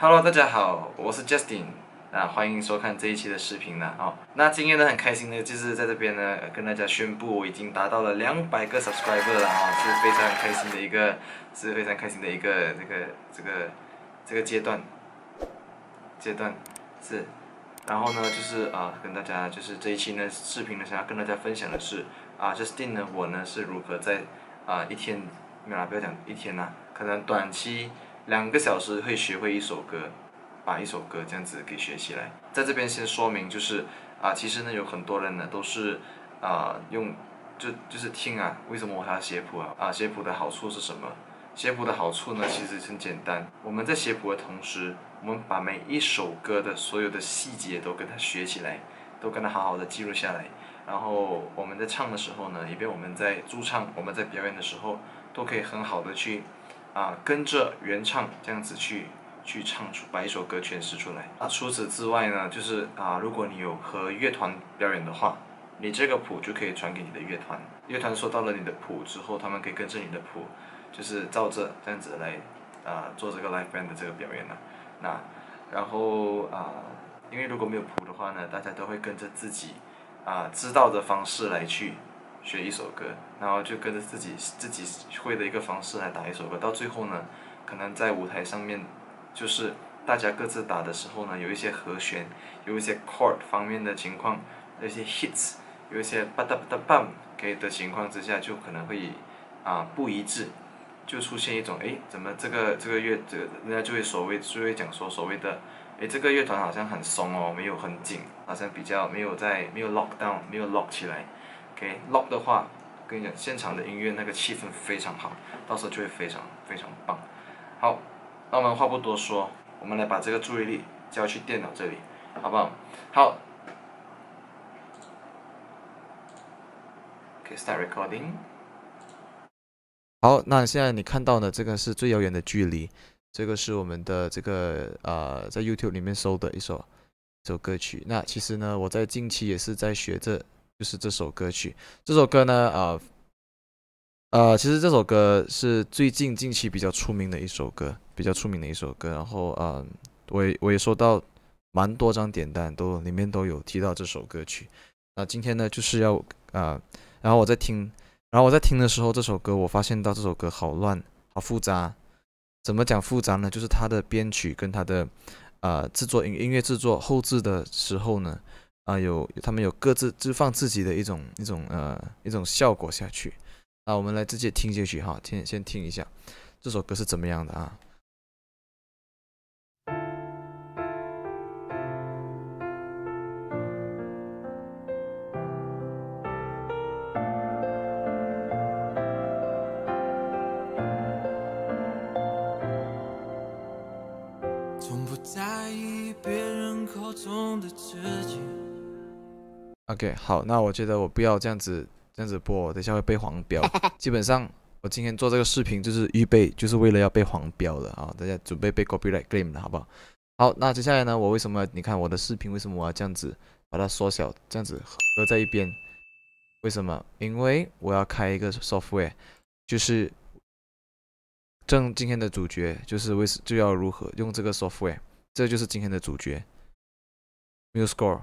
Hello，大家好，我是 Justin，欢迎收看这一期的视频啦。那今天呢，很开心的就是在这边呢，跟大家宣布我已经达到了200个 subscriber 了是非常开心的一个，这个阶段是。然后呢，就是跟大家就是这一期呢视频呢，想要跟大家分享的是Justin 呢，我呢是如何在一天，没有啦，不要讲一天啦，可能短期2个小时会学会一首歌，把一首歌这样子给学起来。在这边先说明就是其实呢有很多人呢都是用就是听为什么我还要写谱写谱的好处是什么？写谱的好处呢其实很简单，我们在写谱的同时，我们把每一首歌的所有的细节都跟它学起来，都跟它好好的记录下来。然后我们在唱的时候呢，以便我们在驻唱、我们在表演的时候，都可以很好的去跟着原唱这样子去唱出，把一首歌诠释出来。除此之外呢，就是如果你有和乐团表演的话，你这个谱就可以传给你的乐团，乐团收到了你的谱之后，他们可以跟着你的谱，就是照着这样子来做这个 live band 的这个表演然后因为如果没有谱的话呢，大家都会跟着自己知道的方式来去学一首歌，然后就跟着自己会的一个方式来打一首歌，到最后呢，可能在舞台上面，就是大家各自打的时候呢，有一些和弦，有一些 chord 方面的情况，有一些 hits， 有一些 ba da ba da bam 给的情况之下，就可能会不一致，就出现一种怎么这个人家就会讲说所谓的这个乐团好像很松哦，没有很紧，好像比较没有 lock down， 没有 lock 起来。lock 的话，跟你讲，现场的音乐那个气氛非常好，到时候就会非常非常棒。好，那我们话不多说，我们来把这个注意力交去电脑这里，好不好？好。start recording。 好，那现在你看到的这个是最遥远的距离，这个是我们的这个在 YouTube 里面搜的一首歌曲。那其实呢，我在近期也是在学就是这首歌曲。这首歌呢，其实这首歌是近期比较出名的一首歌，然后我也收到蛮多张点单，里面都有提到这首歌曲。那今天呢，就是要然后我在听的时候，这首歌我发现到这首歌好乱，好复杂。怎么讲复杂呢？就是它的编曲跟它的音乐制作后置的时候呢，他们有各自就放自己的一种效果下去。我们来直接听进去哈，先听一下这首歌是怎么样的啊。OK， 好，那我觉得我不要这样子播，等一下会被黄标。基本上我今天做这个视频就是预备，就是为了要被黄标的大家准备被 copyright claim 的好不好？好，那接下来呢，我为什么你看我的视频为什么我要这样子把它缩小，这样子合在一边？为什么？因为我要开一个 software， 就是今天的主角就要如何用这个 software， 这就是今天的主角 MuseScore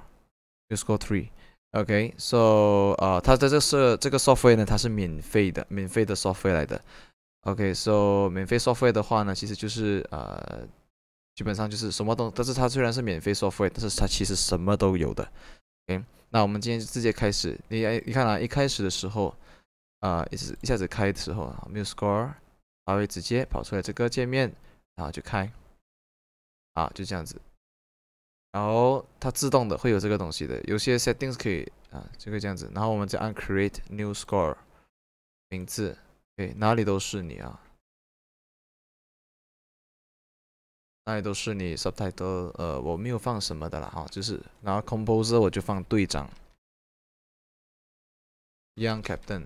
3。OK，so 它的这个 software 呢，它是免费的 software 来的。OK，so 免费 software 的话呢，其实就是基本上就是什么都，但是它虽然是免费 software， 但是它其实什么都有的。OK， 那我们今天就直接开始。你看一开始的时候一下子开的时候MuseScore 它会直接跑出来这个界面，然后就开就这样子。然后它自动的会有这个东西的，有些 settings 可以就会这样子。然后我们再按 create new score， 名字哪里都是你哪里都是你 subtitle 我没有放什么的啦就是然后 composer 我就放队长 Young Captain。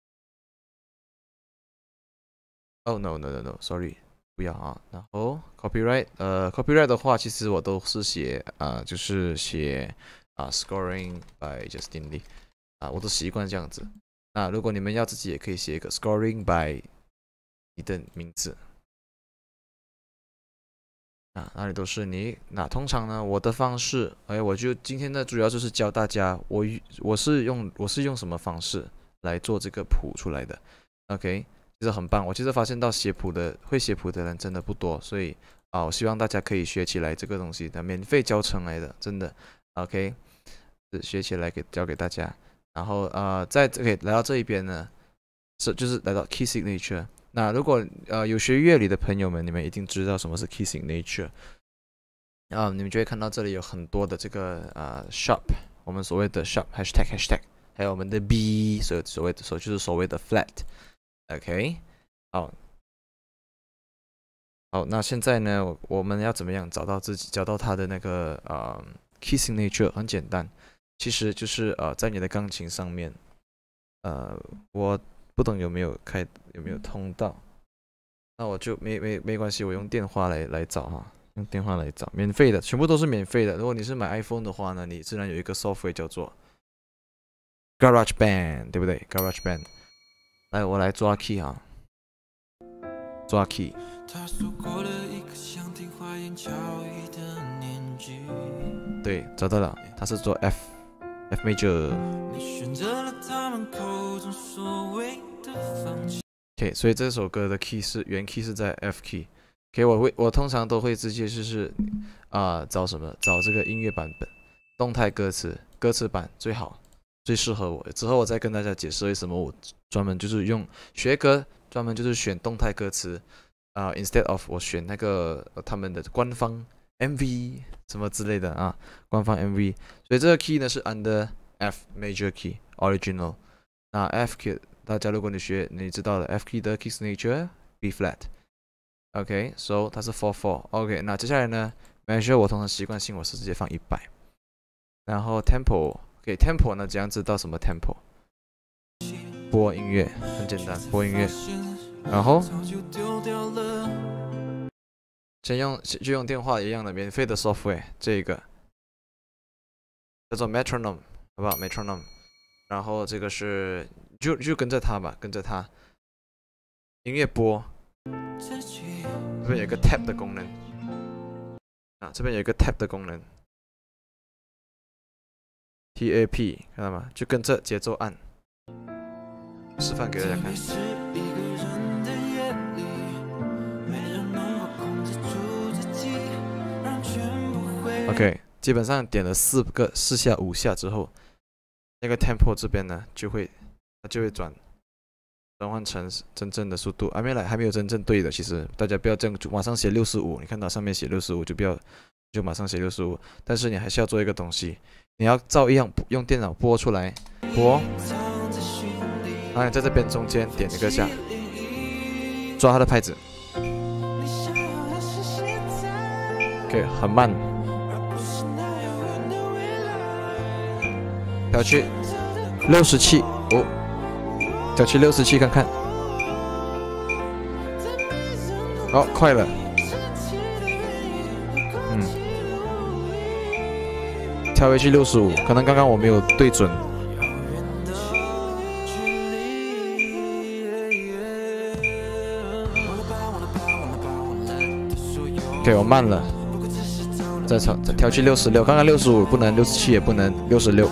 Oh no sorry， 不要然后 copyright 的话，其实我都是写就是写scoring by Justin Lee 我都习惯这样子。那如果你们要自己也可以写一个 scoring by 你的名字。 啊，哪里都是你。那通常呢，我的方式，哎，我就今天呢，主要就是教大家，我是用什么方式来做这个谱出来的。OK，其实很棒。我其实发现到会写谱的人真的不多，所以我希望大家可以学起来这个东西的，免费教程来的，真的。OK，学起来教给大家。然后在来到这一边呢，就是来到 key signature。那如果有学乐理的朋友们，你们一定知道什么是 key signature。你们就会看到这里有很多的这个sharp，我们所谓的 sharp ##，还有我们的 B， 所谓的 flat。OK， 好，那现在呢，我们要怎么样找到它的那个key signature？很简单，其实就是在你的钢琴上面，我不懂有没有通道，那我就没关系，我用电话来找哈。用电话来找，免费的，全部都是免费的。如果你是买 iPhone 的话呢，你自然有一个 software 叫做 GarageBand， 对不对 ？GarageBand， 来，我来抓 key 啊，抓 key。对，找到了，它是做 F major。OK， 所以这首歌的 key 原 key 是在 F key。OK， 我通常都会直接就是找什么？找这个音乐版本，动态歌词版最好，最适合我。之后我再跟大家解释为什么我专门就是用学歌，专门就是选动态歌词instead of 我选那个他们的官方 MV 什么之类的啊，官方 MV。所以这个 key 呢是 under F major key original。那 F key 大家如果你知道了 F key 的 key signature B flat。OK，so 它是 4/4。OK， 那接下来呢 measure 我通常习惯性我是直接放100。然后 tempo，OK，tempo 呢怎样知道什么 tempo？ 播音乐，很简单，播音乐。然后就用电话一样的免费的 software， 这个叫做 metronome， 好不好 ？metronome。然后这个是就跟着它吧，跟着它，音乐播。这边有一个 tap 的功能这边有一个 tap 的功能 ，tap 看到吗？就跟着节奏按，示范给大家看。OK， 基本上点了4下5下之后，那个 tempo 这边呢就会转换成真正的速度，还没有真正对的。其实大家不要这样，马上写65，你看到上面写65就马上写65，但是你还是要做一个东西，你要照样用电脑播出来，播，然后你在这边中间点一个下，抓它的拍子 ，OK， 很慢，调去67哦。调去67看看，快了，调回去65，可能刚刚我没有对准。OK， 我慢了，再调去66，刚刚65不能，67也不能，66。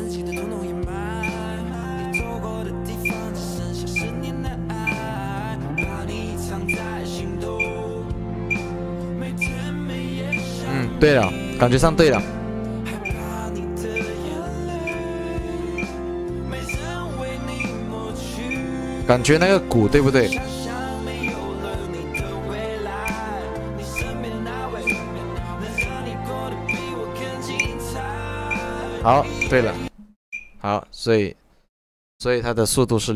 对了，感觉上对了。感觉那个鼓对不对？好，对了，好，所以它的速度是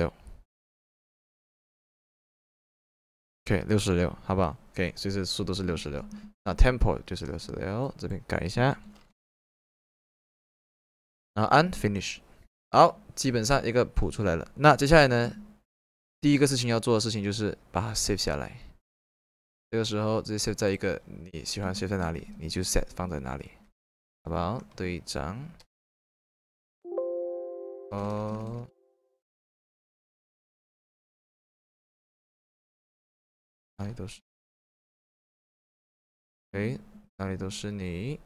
66。OK， 66，好不好 ？OK， 所以这速度是66。那 tempo 就是66，这边改一下，然后按 finish。好，基本上一个谱出来了。那接下来呢，第一个事情要做的事情就是把它 save 下来。这个时候直接 save 在一个你喜欢 save 在哪里，你就 set 放在哪里，好不好？对章。哪里都是。 OK， 哪里都是你。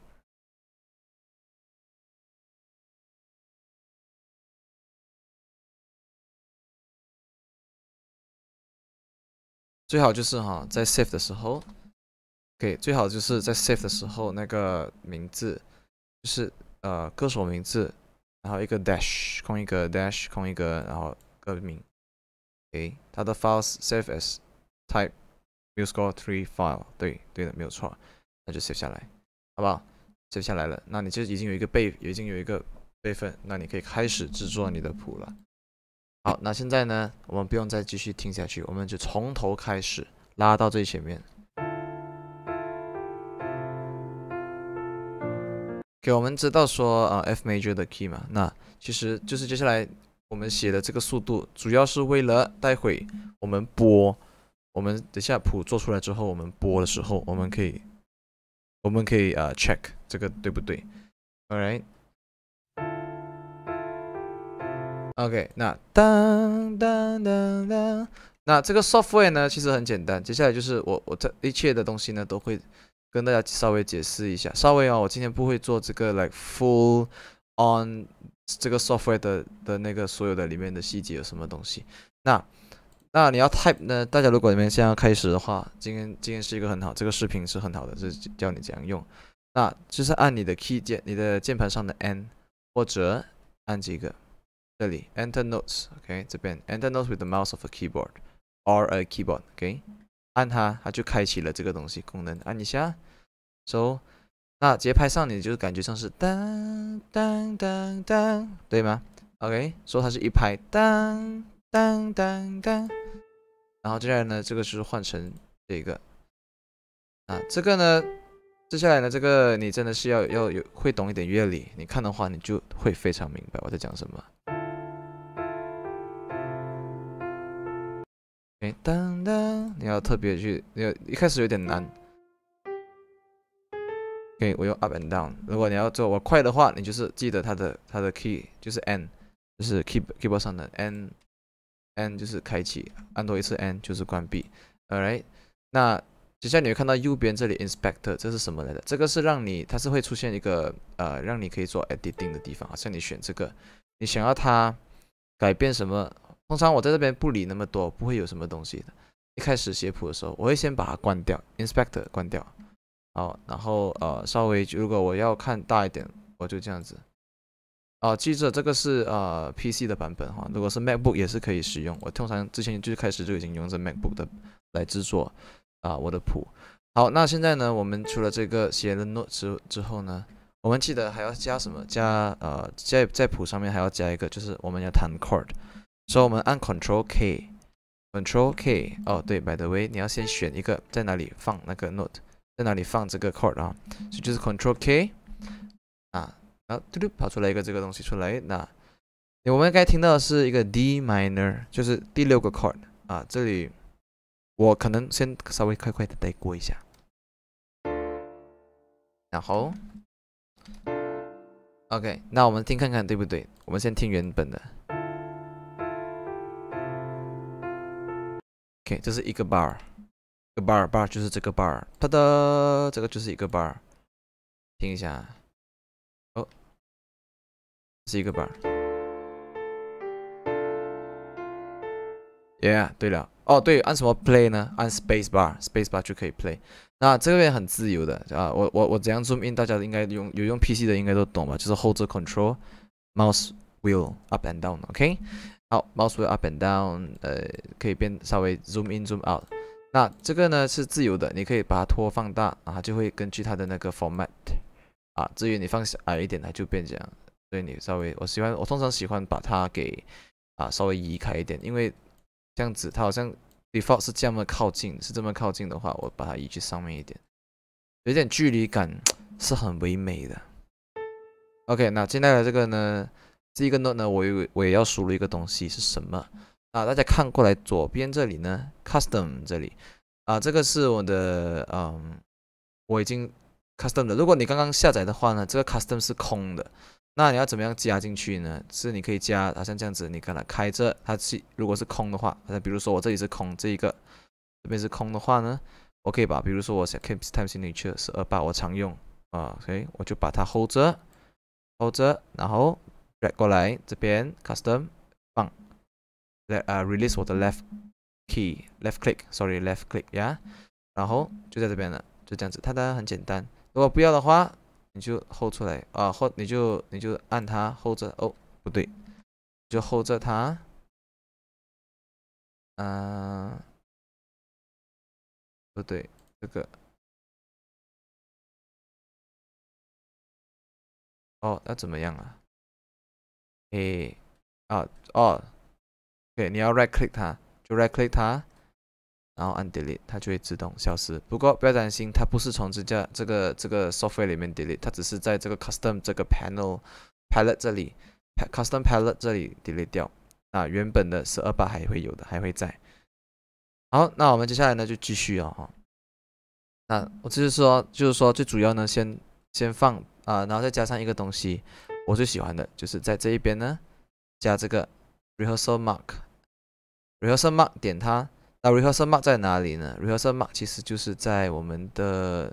最好就是哈，在 save 的时候，OK， 最好就是在 save 的时候那个名字就是歌手名字，然后一个 dash 空一个 dash 空一个，然后歌名。OK， 它的 files save as type MuseScore3 file， 对的，没有错，那就 save 下来，好不好 ？save 下来了，那你就已经有一个备份，那你可以开始制作你的谱了。好，那现在呢，我们不用再继续听下去，我们就从头开始拉到最前面。给我们知道说F major 的 key 嘛，那其实就是接下来我们写的这个速度，主要是为了待会我们播，我们等下谱做出来之后，我们播的时候，我们可以check 这个对不对 ？Alright。OK， 那当当当当，那这个 software 呢，其实很简单。接下来就是我这一切的东西呢，都会跟大家稍微解释一下。稍微我今天不会做这个 like full on 这个 software 的那个所有的里面的细节有什么东西。那你要 type 呢？大家如果你们现在要开始的话，今天是一个很好，这个视频是很好的，是教你怎样用。那就是按你的 key 键，你的键盘上的 N， 或者按这个。这里 Enter Notes，OK， 这边 Enter Notes with the mouse of a keyboard or a keyboard，OK， 按它就开启了这个东西功能，按一下 ，So， 那节拍上你就感觉像是当当当当，对吗 ？OK， 说它是一拍当当当当，然后接下来呢，这个是换成这个，这个呢，接下来呢，这个你真的是要有会懂一点乐理，你看的话你就会非常明白我在讲什么。当当，你要特别去，一开始有点难。OK， 我用 up and down。如果你要做我快的话，你就是记得它的 key 就是 N， 就是 keyboard 上的 N 就是开启，按多一次 N 就是关闭。Alright， 那接下来你会看到右边这里 Inspector， 这是什么来的？这个是让你，它是会出现一个让你可以做 editing 的地方，好像你选这个，你想要它改变什么？通常我在这边不理那么多，不会有什么东西的。一开始写谱的时候，我会先把它关掉 ，Inspector 关掉，好，然后稍微如果我要看大一点，我就这样子。记着这个是PC 的版本哈，如果是 MacBook 也是可以使用。我通常之前最开始就已经用这 MacBook 的来制作我的谱。好，那现在呢，我们除了这个写了 note 之后呢，我们记得还要加什么？加在谱上面还要加一个，就是我们要弹 chord。所以我们按 Control K，Control K， 哦对 ，by the way， 你要先选一个在哪里放那个 note， 在哪里放这个 chord 啊，所以就是 Control K， 然后嘟嘟跑出来一个这个东西出来，那我们该听到的是一个 D minor， 就是第6个 chord 这里我可能先稍微快的带过一下，然后 OK， 那我们听看看对不对？我们先听原本的。OK， 这是一个 bar， 一个 bar 就是这个 bar， 啪的，这个就是一个 bar， 听一下，哦，是一个 bar。Yeah， 对了，哦对，按什么 play 呢？按 space bar 就可以 play。那这边很自由的我怎样 zoom in， 大家应该有用 PC 的应该都懂吧？就是 hold 着 control mouse wheel up and down，OK？好 ，mouse wheel up and down， 可以变稍微 zoom in zoom out。那这个呢是自由的，你可以把它拖放大它就会根据它的那个 format 至于你放矮一点，它就变这样。所以你稍微，我通常喜欢把它给稍微移开一点，因为这样子它好像 default 是这么靠近，的话，我把它移去上面一点，有点距离感是很唯美的。OK， 那接下来这个呢？这一个 note 呢，我也要输入一个东西是什么大家看过来左边这里呢 ，custom 这里这个是我的我已经 custom 的。如果你刚刚下载的话呢，这个 custom 是空的，那你要怎么样加进去呢？是你可以加，好像这样子，你看它开着，如果是空的话，比如说我这里是空，这边是空的话呢， 我可以把，比如说我想 keep time signature 12 我常用OK， 我就把它 hold 着，然后 drag 过来这边 custom 放，release 我的 left click 呀，然后就在这边了，就这样子，它当然很简单。如果不要的话，你就 hold 出来或你就按它 hold 着，哦，不对，就 hold 着它，不对，这个，要怎么样啊？诶，对，你要 right click 它，就 right click 它，然后按 delete，它就会自动消失。不过不要担心，它不是从这个 software 里面 delete，它只是在这个 custom 这个 palette 这里 custom palette 这里 delete 掉。原本的12 还会有的，还会在。好，那我们接下来呢就继续那我就是说最主要呢先放然后再加上一个东西，我最喜欢的就是在这一边呢加这个 rehearsal mark。rehearsal mark 点它，那 rehearsal mark 在哪里呢 ？rehearsal mark 其实就是在我们的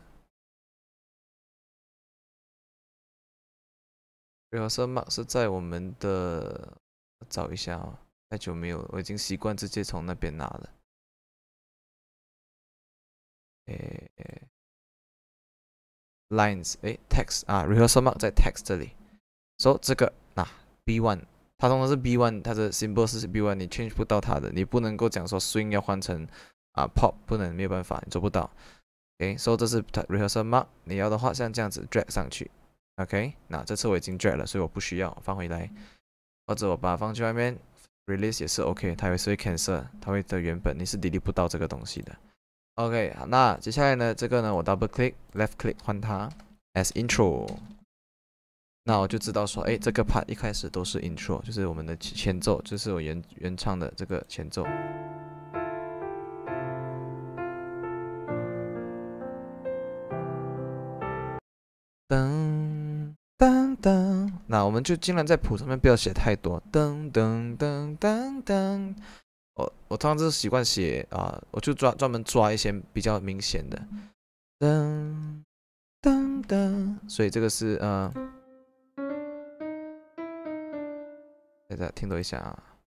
rehearsal mark 是在我们的，找一下太久没有，我已经习惯直接从那边拿了。lines text rehearsal mark 在 text 这里，所以这个B1， 它通常是 B1， 它的 symbol 是 B1， 你 change 不到它的，你不能够讲说 swing 要换成pop， 不能，没有办法，你做不到。所以这是 rehearsal mark， 你要的话像这样子 drag 上去。OK， 那这次我已经 drag 了，所以我不需要放回来，或者我把它放去外面 release 也是 OK， 它也是会 cancel， 它会的原本你是 delete 不到这个东西的。OK， 好，那接下来呢，这个呢我 double click left click 换它 as intro， 那我就知道说，这个 part 一开始都是 intro， 就是我们的前奏，就是我原唱的这个前奏。噔噔噔，那我们就尽量在谱上面不要写太多。噔噔噔噔噔，我通常是习惯写我就专门抓一些比较明显的。噔噔噔，所以这个是大家听多一下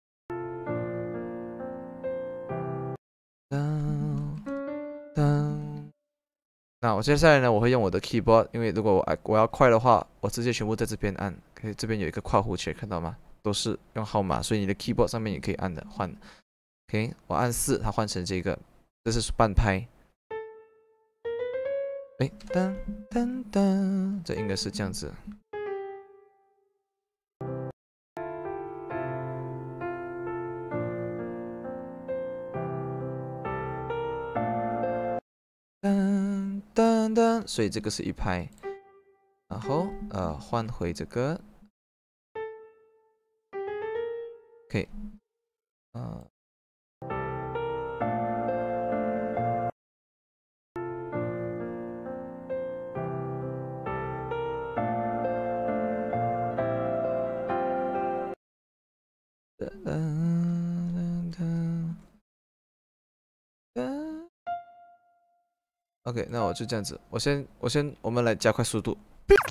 噔噔。那我接下来呢，我会用我的 keyboard， 因为如果我要快的话，我直接全部在这边按。可以，这边有一个括弧圈，看到吗？都是用号码，所以你的 keyboard 上面也可以按的换。OK， 我按4，它换成这个，这是半拍。噔噔噔，这应该是这样子。噔噔噔，所以这个是一拍，然后换回这个 ，OK，OK， 那我就这样子，我们来加快速度。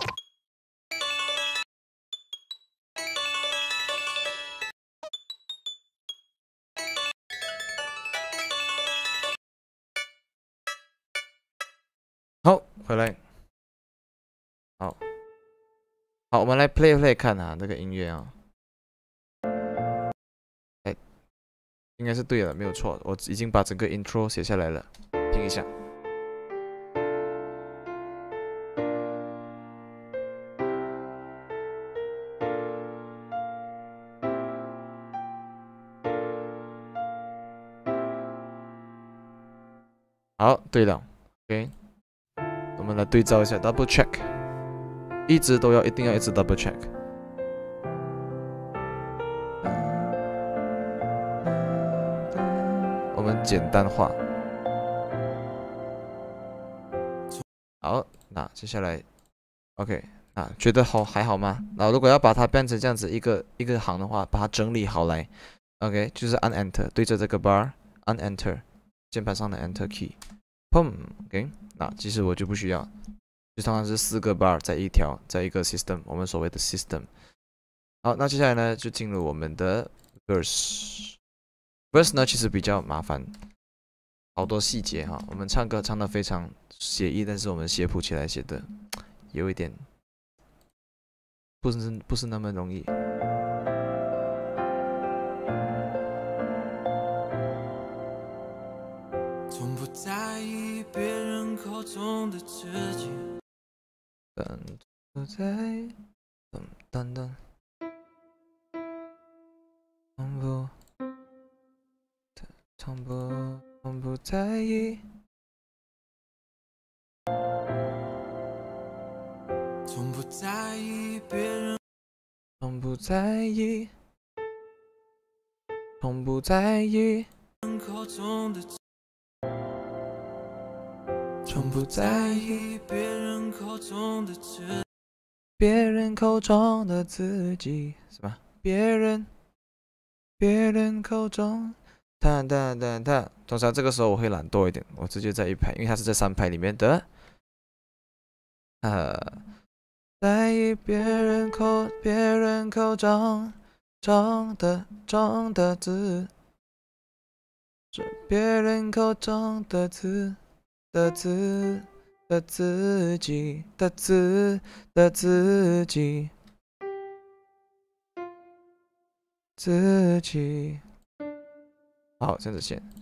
好，回来。好，我们来 play 看这个音乐应该是对了，没有错，我已经把整个 intro 写下来了，听一下。好，对了 ，OK， 我们来对照一下 ，double check， 一定要一直 double check。我们简单化。好，那接下来 ，OK， 觉得还好吗？如果要把它变成这样子一个行的话，把它整理好来 ，OK， 就是按 Enter， 对着这个 bar 按 Enter， 键盘上的 Enter key， ，OK，那其实我就不需要，就通常是4个 bar 在一个 system， 我们所谓的 system。好，那接下来呢，就进入我们的 verse。verse 呢，其实比较麻烦，好多细节哈。我们唱歌唱得非常写意，但是我们写谱起来写的有一点不是那么容易。 从不在意别人口中的自己。 不在，等等，从不在意， 从不在意别人， 从不在意，从不在意， 口中的， 从不在意别人口中的自己。 别人口中的自己，什么？别人口中，他，通常这个时候我会懒惰一点，我直接在1拍，因为它是在3拍里面的。在意别人口中的字，别人口中的自己的自己。好，这样子先。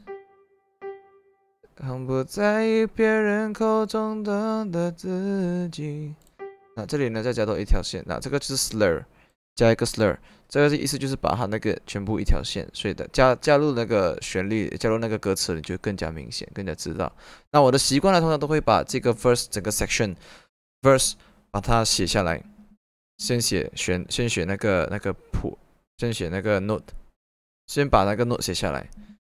从不在意别人口中的自己。那这里呢，再加多一条线，那这个就是 slur， 加一个 slur， 这个意思就是把它那个全部一条线，所以的加入那个旋律，加入那个歌词，你就更加明显，更加知道。那我的习惯呢，通常都会把这个 verse 整个 section verse 把它写下来，先写那个谱，先写那个 note， 先把那个 note 写下来。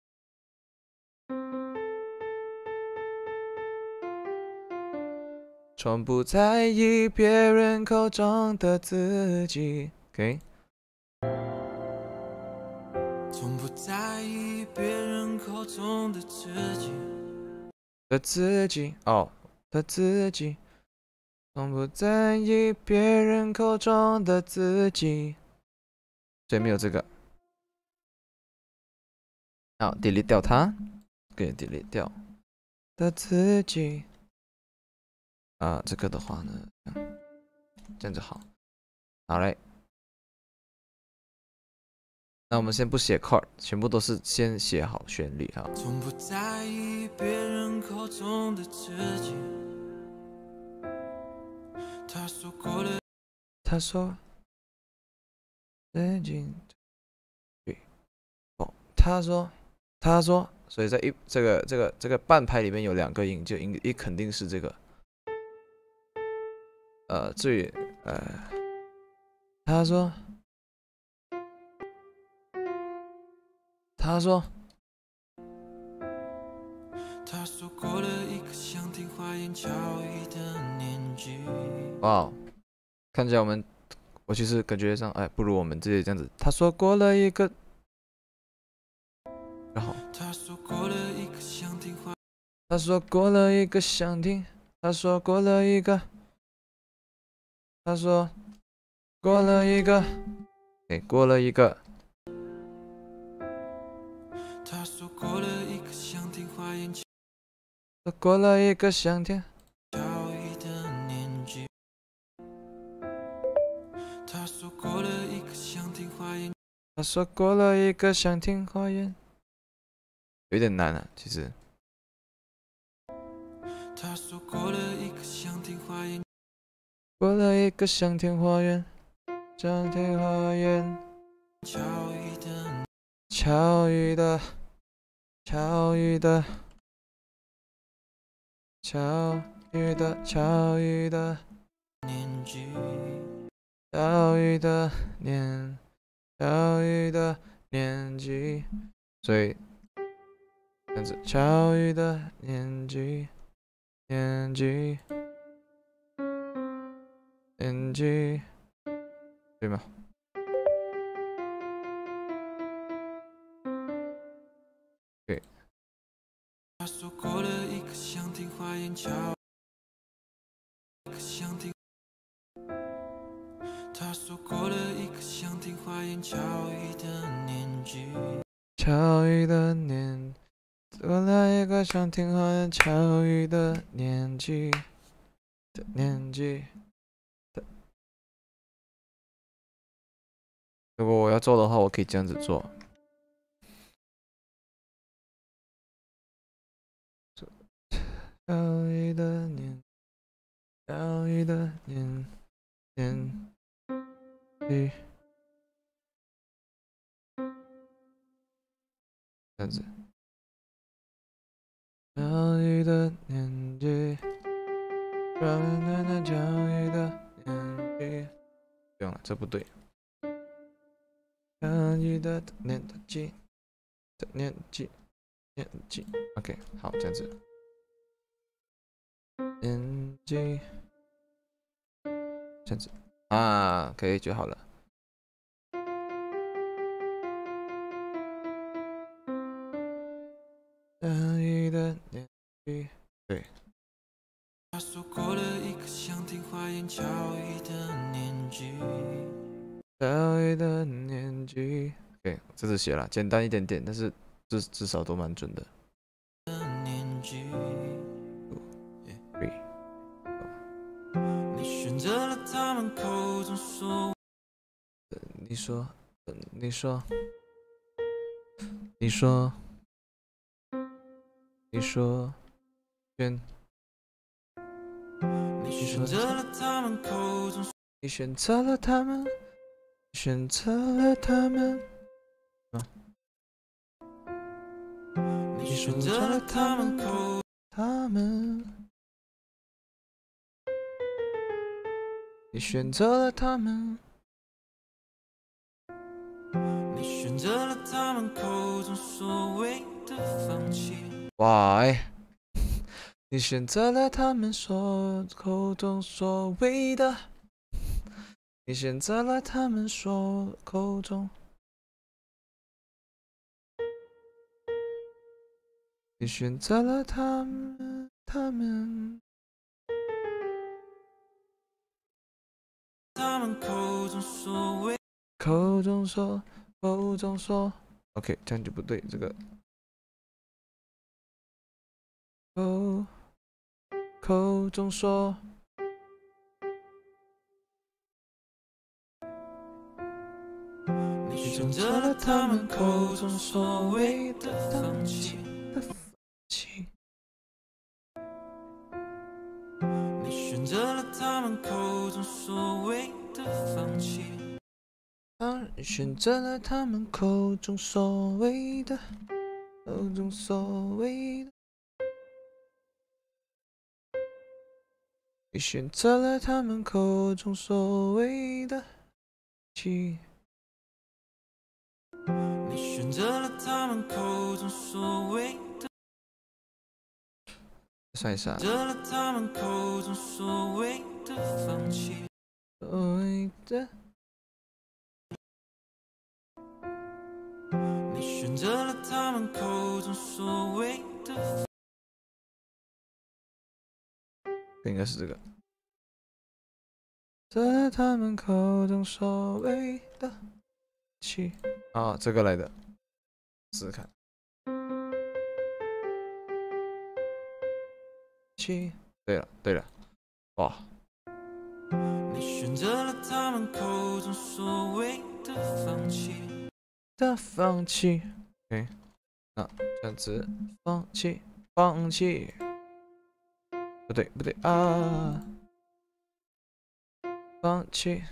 从不在意别人口中的自己 ，OK。 从不在意别人口中的自己哦，的自己，从不在意别人口中的自己，所以没有这个。好 ，delete 掉它，给 delete 掉的自己。这个的话呢，这样子好，好嘞。那我们先不写 chord， 全部都是先写好旋律哈。 从不在意别人口中的自己。他说过了， 他说，最近，对，哦，他说，所以在这个半拍里面有2个音，就肯定是这个。至于他说， 他说过了一个想听花言巧语的年纪。 哇，看起来我其实感觉上，不如我们这里这样子。他说过了一个，然后他说过了一个想听花， 他说过了一个想听，他说过了一个，他说过了一个，过了一个。 他说过了一个想听花言巧过了一个想听语的年纪。他说过了一个想听花言， 他说过了一个想听花园，有点难啊，其实。 他说过了一个想听花言， 过了一个想听花园，想听花园， 巧语的， 巧语的，巧语的，巧语的，巧语的年纪。 巧语的巧语的年纪，所以这样子，巧语的年纪，年纪，年纪，对吗？对。 他说过了一个想他说过了一个想听花言巧语的年纪， 巧语的年，过了一个想听花言巧语的年纪的年纪。如果我要做的话，我可以这样子做。巧语的年，巧语的年纪，这样子。巧语的年纪，巧语的年纪，不用了，这不对。巧语的年纪的年纪，OK， 好，这样子。年纪，这样子啊，可以就好了。巧语的年纪，对。 他说过了一个想听花言巧语的年纪， 巧语的年纪，OK， 这次写了，简单一点点，但是至少都蛮准的。 年纪， 对， 你选择了他们口中说， 你说，你说，选， 你选择了他们口中， 你选择了他们，选择了他们， 你选择了他们口， 他们，你选择了他们。 你选择了他们口中所谓的放弃。 Why？ 你选择了他们口中所谓的，你选择了他们口中，你选择了他们， 他们口中所谓， 口中说，OK， 这样就不对，这个口中说。 你选择了他们口中所谓的放弃。你选择了他们口中所谓的放弃。 你选择了他们口中所谓的，你选择了他们口中所谓的气。 你选择了他们口中所谓的， 算一下， 选择了他们口中所谓的放弃。 所谓的， 你选择了他们口中所谓的， 应该是这个。在他们口中所谓的气啊，这个来的，试试看。气，对了，哇！ 你选择了他们口中所谓的放弃。 放弃 ，OK， 那这样子，放弃，不对啊，放弃。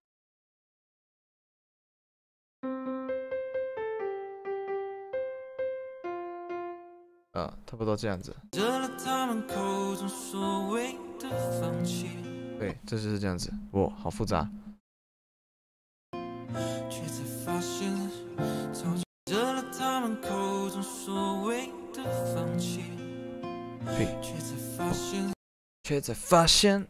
啊，差不多这样子。 选择了他们口中所谓的放弃。 对，这就是这样子。哇，好复杂。 却才发现，早就选择了他们口中所谓的放弃。 呸！ 却才发现， 却在发现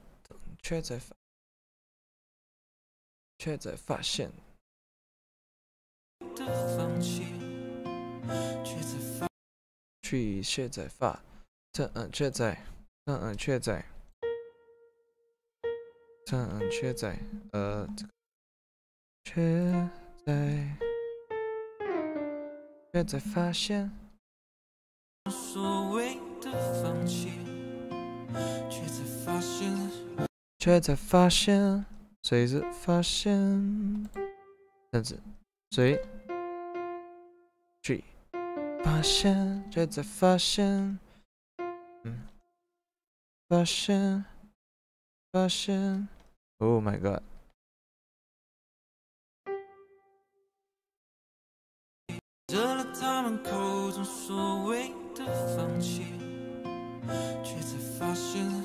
的放弃。却才发， 却在发，却在，这个却在发现， 所谓的放弃，却在发现， 谁是发现？这样子，谁去发现，却在发现，发现，Oh my god！ 着了他们口中所谓的放弃，却在发现，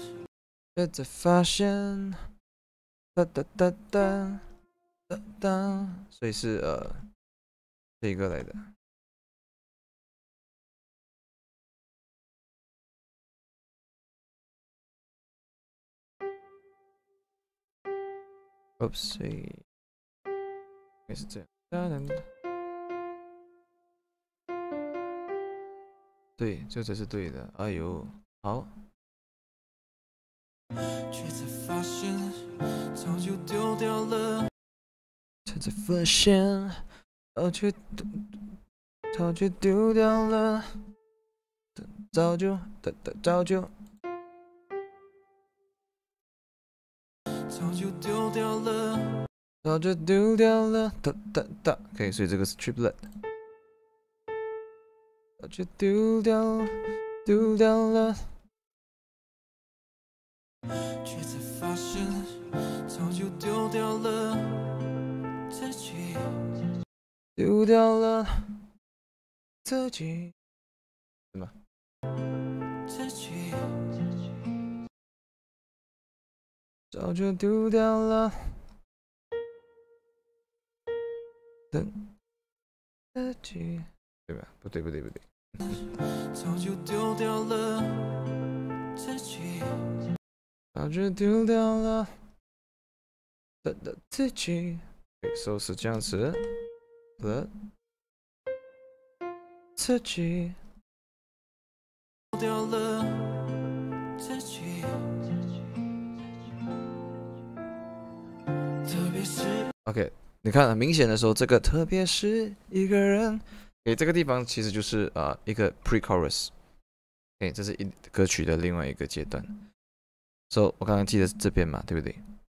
哒哒哒哒哒哒，所以是这一个来的。Oops， 应该是这样。当然，对，这才是对的。哎呦，好。 却才发现早就丢掉了， 才发现早就丢掉了，早就早就丢掉了， 早就丢掉了，哒。OK， 所以这个是 triplet， 早就丢掉了。 却才发现早就丢掉了自己， 丢掉了自己，什么？ 自己早就丢掉了自己，对吧？不对。 早就丢掉了自己， 早就丢掉了自己。所以是这样子的自己。 丢掉了自己，特别是 OK， 你看很明显的说，这个特别是一个人，这个地方其实就是一个 pre-chorus， 这是歌曲的另外一个阶段。So 我刚刚记得是这边嘛，对不对？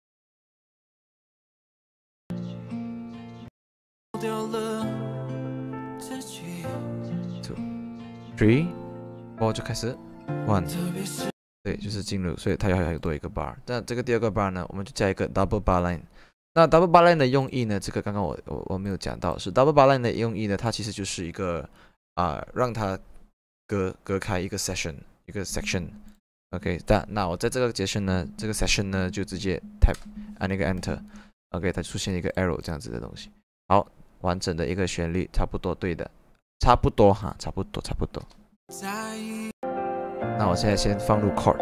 丢掉了自己 2 3 4就开始 1， 特别是对，就是进入，所以它要多一个 bar。但这个第二个 bar 呢，我们就加一个 double bar line。那 double bar line 的用意呢，这个刚刚我没有讲到，是 double bar line 的用意呢，它其实就是一个让它隔开一个 section。OK， 那我在这个 section 呢，这个 section 呢就直接 type 按那个 enter，OK， 它出现一个 arrow 这样子的东西。好，完整的一个旋律，差不多对的，差不多。那我现在先放入 chord，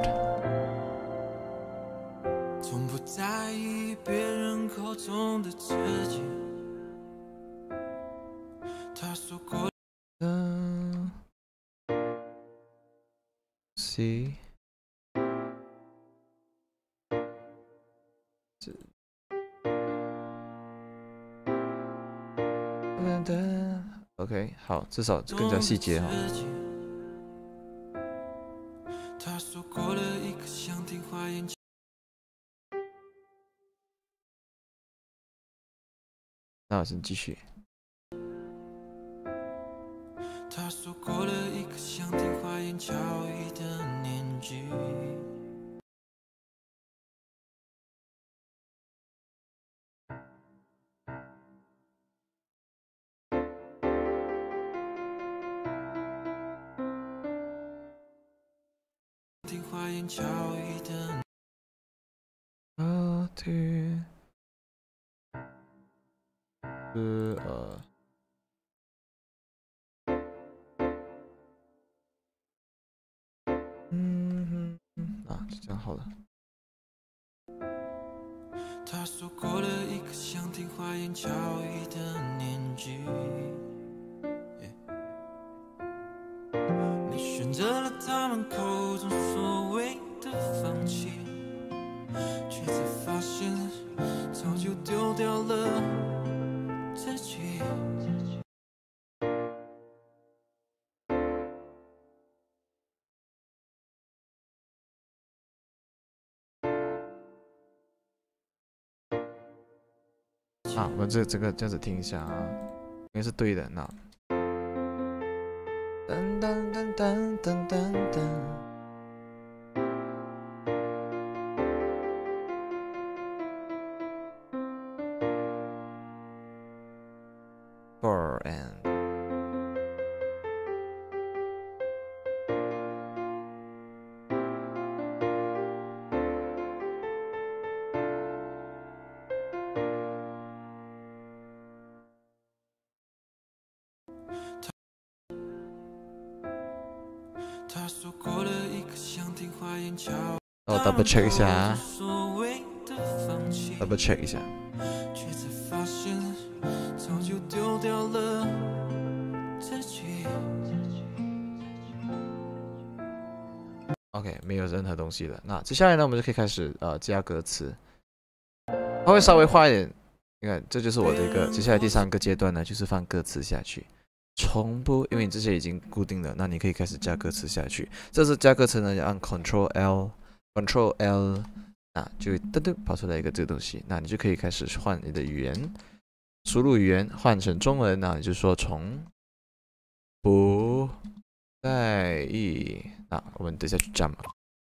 从不在意别人口中的自己，他说过 C。OK， 好，至少更加细节哈。 他说过了一个想听话眼睛， 那我先继续。 他说过了一个想听话言巧语的年纪。听话言巧语的就这样好了。 他说过了一个想听话言巧语的年纪，你选择了他们口中所谓的放弃，却才发现早就丢掉了啊，我们这个这样子听一下啊，应该是对的。那噔噔噔噔噔噔噔。For and double check 一下啊，double check 一下。OK， 没有任何东西了。那接下来呢，我们就可以开始加歌词。它会稍微快一点。你看，这就是我的一个接下来第3个阶段呢，就是放歌词下去。重播，因为你这些已经固定了，那你可以开始加歌词下去。这次加歌词呢，要按 Ctrl L，Ctrl L， 啊，就会噔噔跑出来一个这个东西，那你就可以开始换你的语言，输入语言换成中文，那你就说从不在意。那我们等下去 jump。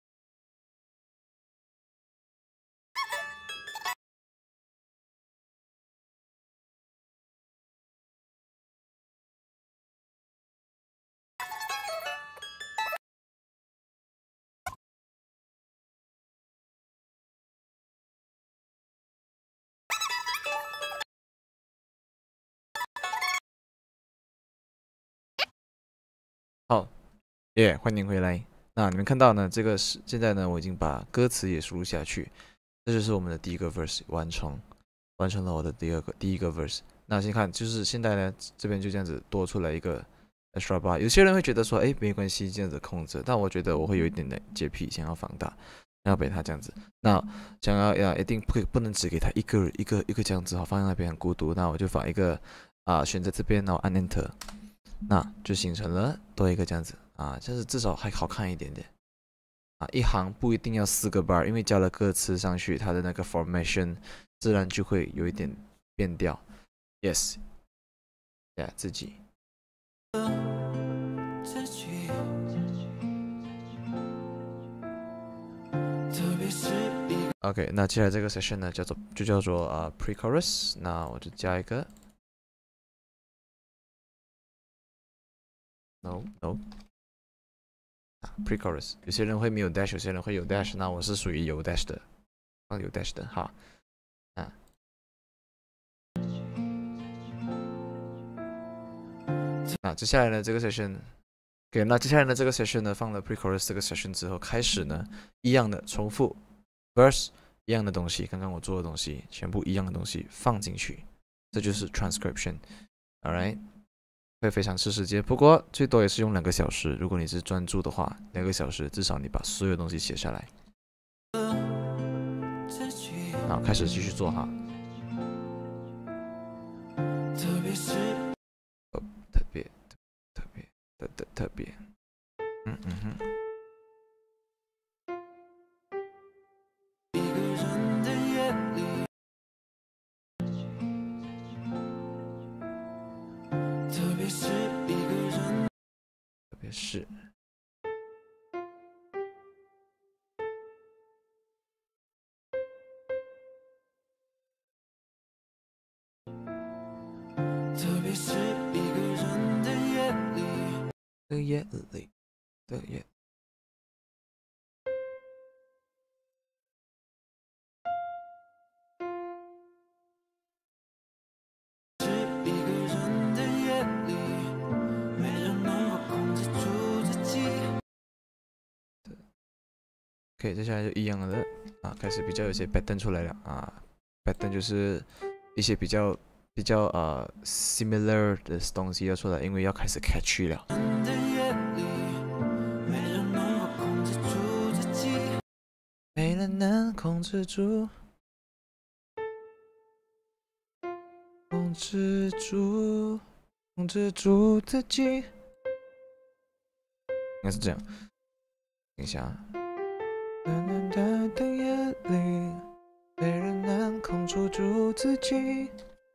好，耶，欢迎回来。那你们看到呢？这个是现在呢，我已经把歌词也输入下去，这就是我们的第1个 verse 完成了我的第一个 verse。那先看，就是现在呢，这边就这样子多出来一个 extra bar。有些人会觉得说，哎，没关系，这样子控制，但我觉得我会有一点点洁癖，想要放大，要给它这样子。那想要一定不能只给它一个这样子，好，放在那边很孤独。那我就放一个选择这边，然后按 Enter。那就形成了多一个这样子啊，这样子至少还好看一点点啊。一行不一定要4个 bar， 因为加了歌词上去，它的那个 formation 自然就会有一点变调。Yes， 自己。OK， 那接下来这个 session 呢，就叫做pre-chorus， 那我就加一个。No pre-chorus， 有些人会没有 dash， 有些人会有 dash， 那我是属于有 dash 的，有 dash 的，好，那接下来呢这个 session，OK， 那接下来呢这个 session 呢放了 pre-chorus 这个 session 之后，开始呢一样的重复 verse 一样的东西，刚刚我做的东西全部一样的东西放进去，这就是 transcription，alright。会非常吃时间，不过最多也是用2个小时。如果你是专注的话，2个小时至少你把所有东西写下来。好，开始继续做哈。特别，是。特别是一个人的夜里，特OK， 接下来就一样的开始比较有些 pattern 出来了pattern 就是一些比较similar 的东西要出来，因为要开始 catchy 了。没人能控制住自己，应该是这样。等一下的夜里，没人能控制住自己。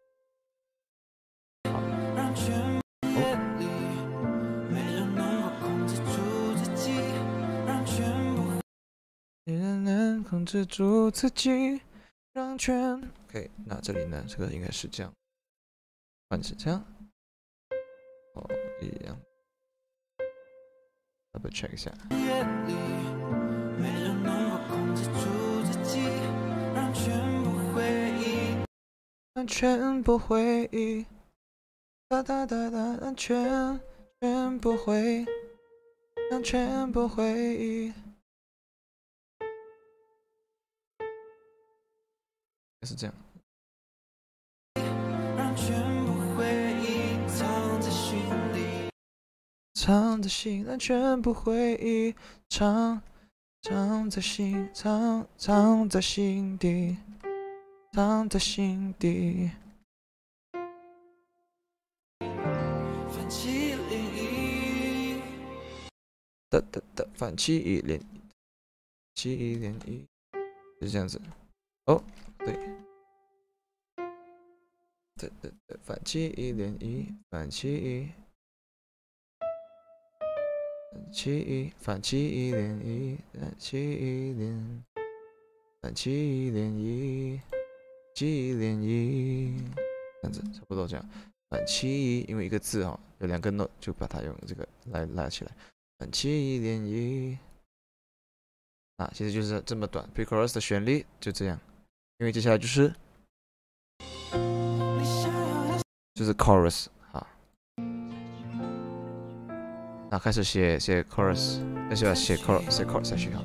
制住自己，让全。OK， 那这里呢，这个应该是这样，换成这样。哦，一样。double check 一下。让全部回忆，哒哒哒哒，让全部回，让全部回忆。是这样。让全部回忆藏在心里，藏在心，让全部回忆藏在心，藏在心底。藏在心底。反起涟漪，哒哒哒，反起一涟，起一涟漪，是这样子。哦，对，哒哒哒，反起一涟漪，反起一，反起一涟漪，反起一涟，反起一涟漪。起涟漪，这样子差不多这样。反起，因为一个字哦，有2个 note， 就把它用这个来拉起来。反起涟漪，啊，其实就是这么短。Pre-chorus 的旋律就这样，因为接下来就是 chorus 啊。那开始写 chorus， 但是要写 chorus 下去哈。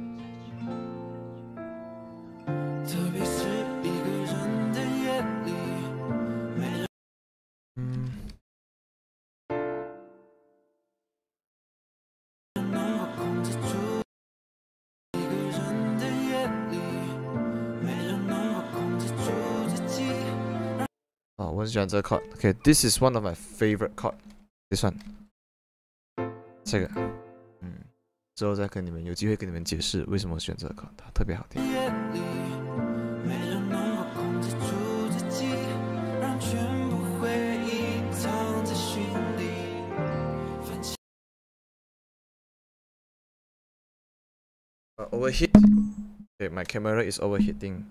我很喜欢这个 chord。OK，this is one of my favorite chord。this one， 这个，之后再跟你们有机会跟你们解释为什么我选这个 chord， 它特别好听。Overheat. Okay, my camera is overheating.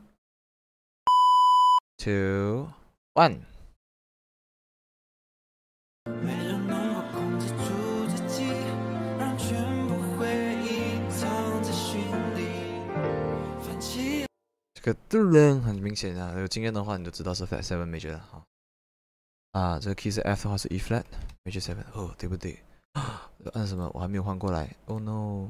2, 1.这个嘟楞很明显啊，有经验的话你就知道是 flat 7 major 的哈。啊，这个 key 是 F 的话是 E flat major 7， 哦，对不对？按什么？我还没有换过来。Oh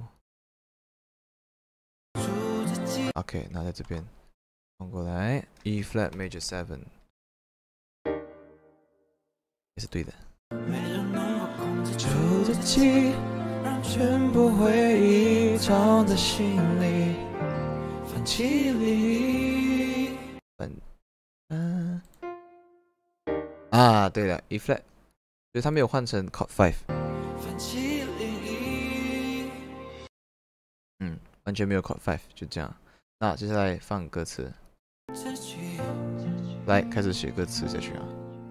no。OK， 那在这边换过来 ，E flat major 7， 也是对的。住着记，让全部回忆藏在心里，反起里。啊，对了 ，E flat， 所以他没有换成 chord 5。完全没有 chord 5， 就这样。那接下来放歌词，来开始写歌词下去啊。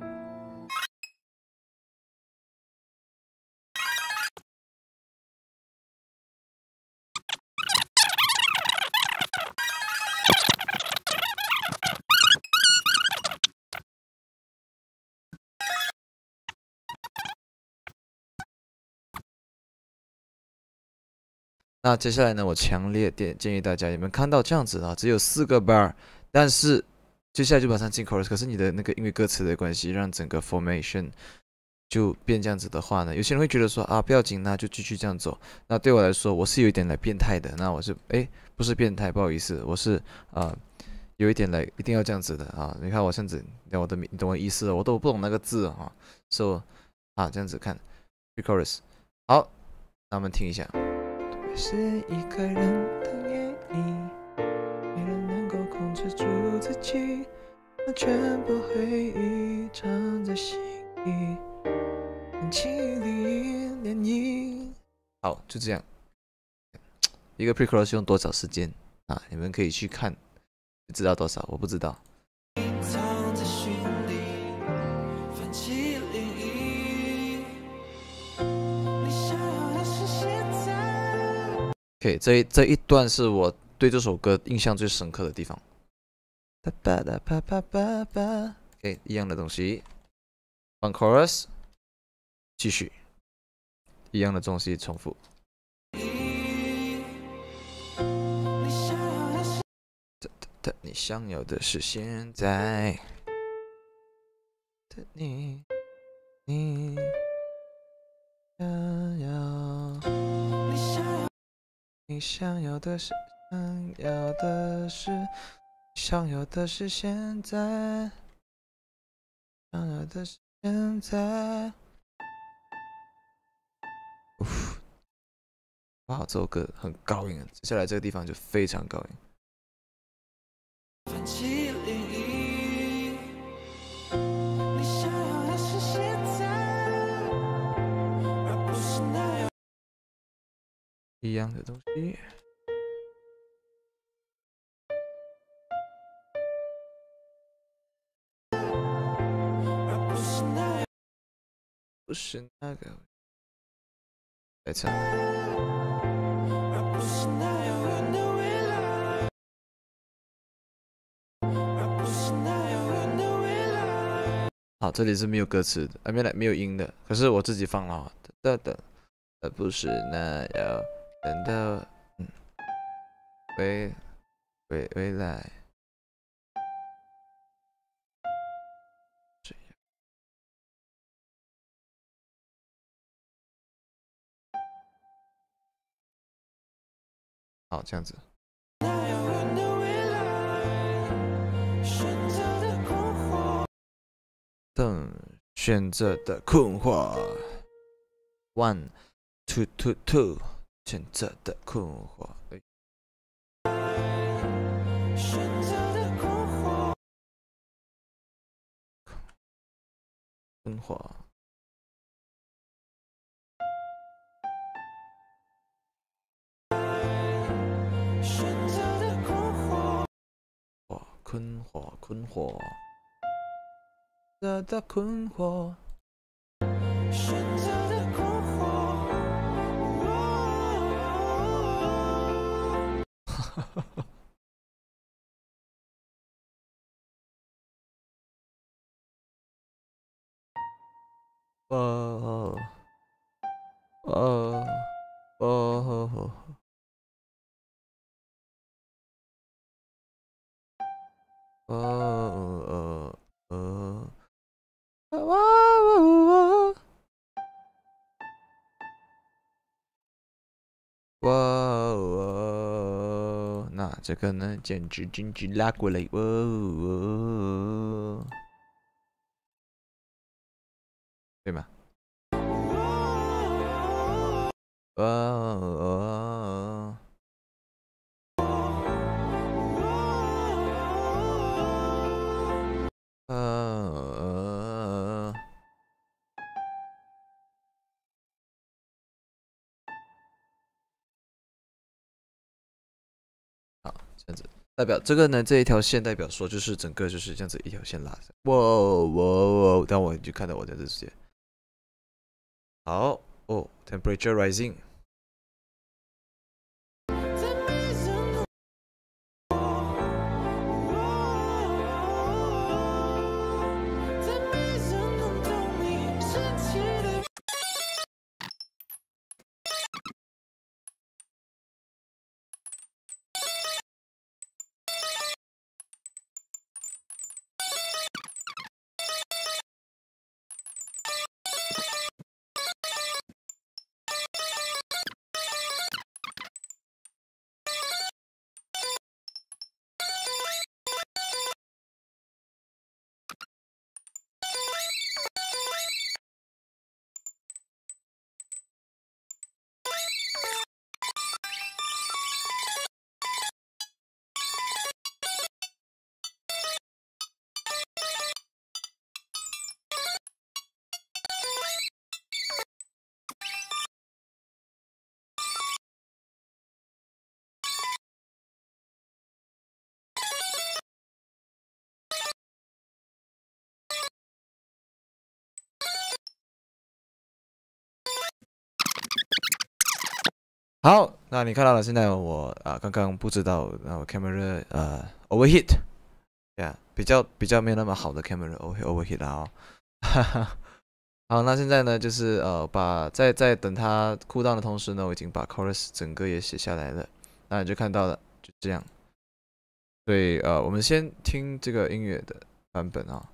那接下来呢，我强烈建议大家，你们看到这样子啊，只有4个 bar， 但是接下来就马上进 chorus， 可是你的那个因为歌词的关系，让整个 formation 就变这样子的话呢，有些人会觉得说啊，不要紧，那就继续这样走。那对我来说，我是有一点来变态的，那我是不是变态，不好意思，我是有一点来一定要这样子的啊。你看我这样子，你懂我意思了，我都不懂那个字啊，so 这样子看 pre-chorus， 好，那我们听一下。是一个人的夜里，没人能够控制住自己，把全部回忆藏在心里，起里涟漪。好，就这样。一个 pre-chorus 用多少时间啊？你们可以去看，就知道多少，我不知道。OK， 这一段是我对这首歌印象最深刻的地方。哒吧哒吧吧吧吧 ，OK， 一样的东西，放 chorus， 继续，一样的东西重复。你想要的是现在的你，你想要，你想要的是，想要的是现在，想要的是现在。哇，这首歌很高音，接下来这个地方就非常高音。一样的东西。不是那个。再唱。好，这里是没有歌词的，没有音的，可是我自己放了。等，而不是那样，等到未来。好，这样子。等选择的困惑 ，one two two two， 选择的困惑。困惑。困惑，的困惑。哦。那这个呢，简直拉过来，对吗？好，这样子代表这个呢，这一条线代表说就是整个就是这样子一条线拉着。但我就看到我在这些。好哦 ，temperature rising。好， 那你看到了，现在我刚刚不知道，然后 camera overheat，比较没有那么好的 camera overheat 了哦。哈哈。好，那现在呢，就是在等它cool down的同时呢，我已经把 chorus 整个也写下来了，那你就看到了，就这样。所以我们先听这个音乐的版本啊。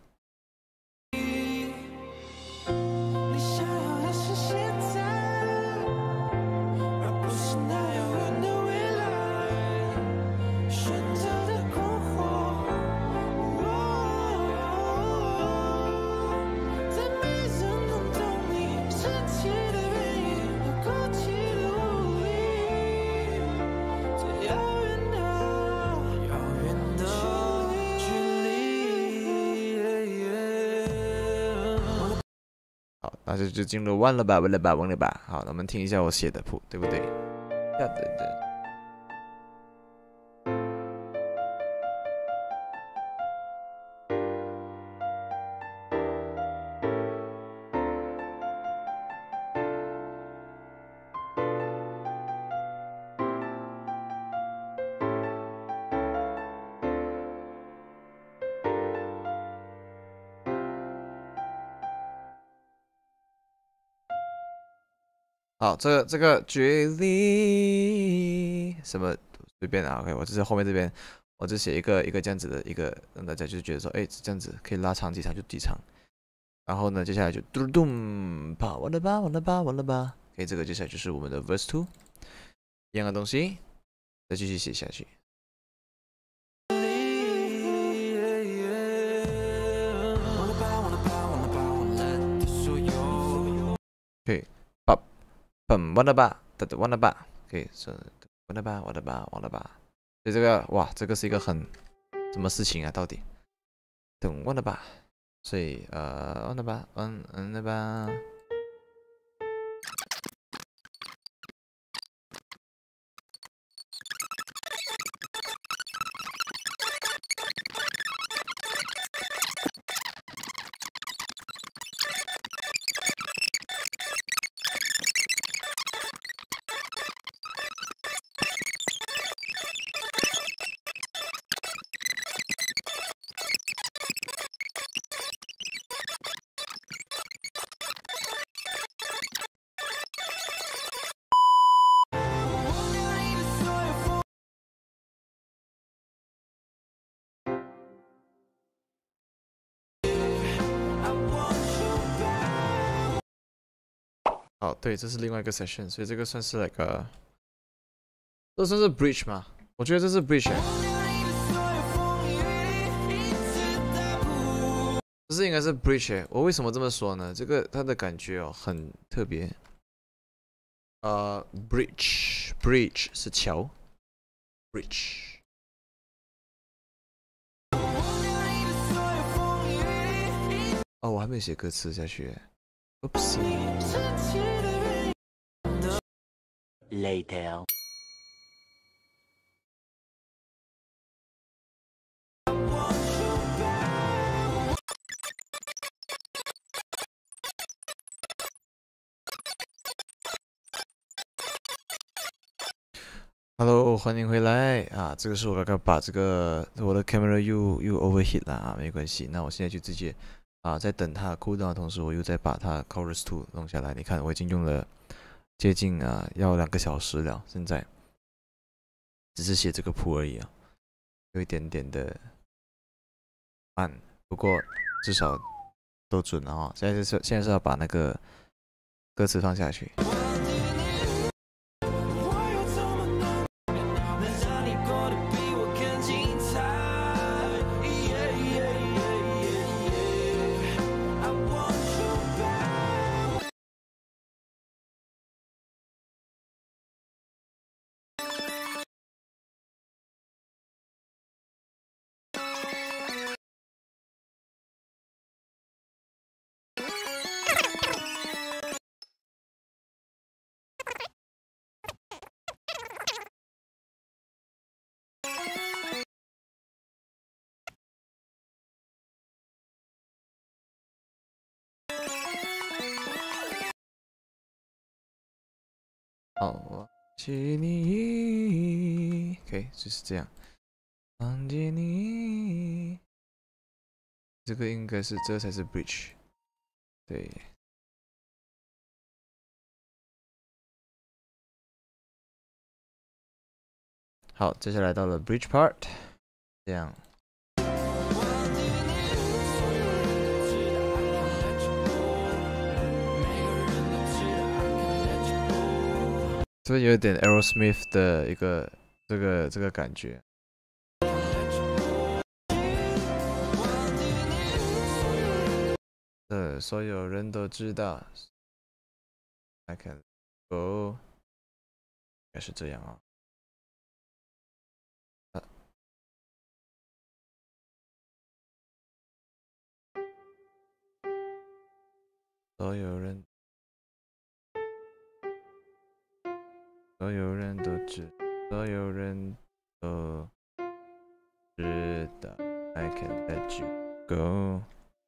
好，那就进入忘了吧，忘了吧，忘了吧。好，那我们听一下我写的谱，对不对？对。好，这个距离什么随便啊 ，OK， 我就是后面这边，我就写一个这样子的一个，让大家就觉得说，哎，这样子可以拉长几场就几场。然后呢，接下来就嘟咚吧，完了吧，完了吧，完了吧。OK， 这个接下来就是我们的 verse 2，一样的东西，再继续写下去。OK， 吧。完了吧，完了吧，可以说完了吧，完了吧，完了吧。所以这个哇，这个是一个很什么事情啊？到底等完了吧？所以完了吧，完了吧。好，对，这是另外一个 session， 所以这个算是这算是 bridge 吗？我觉得这是 bridge， 这是应该是 bridge。我为什么这么说呢？这个它的感觉哦很特别。bridge 是桥 ，bridge。哦，我还没有写歌词下去。Oopsie。Later。Hello， 欢迎回来啊！这个是我刚刚把我的 camera 又 overheat 了啊，没关系。那我现在就直接在等它 cool down 的同时，我又再把它 chorus 2弄下来。你看，我已经用了接近要2个小时了，现在只是写这个谱而已啊，有一点点的慢，不过至少都准了啊。现在是要把那个歌词放下去。好， 起你。OK， 就是这样。忘记你，这个应该是这才是 bridge， 对。好，接下来到了 bridge part， 这样。这有点 Aerosmith 的一个这个感觉。所有人都知道 ，I can go， 应该是这样啊。所有人都知道 ，I can let you go。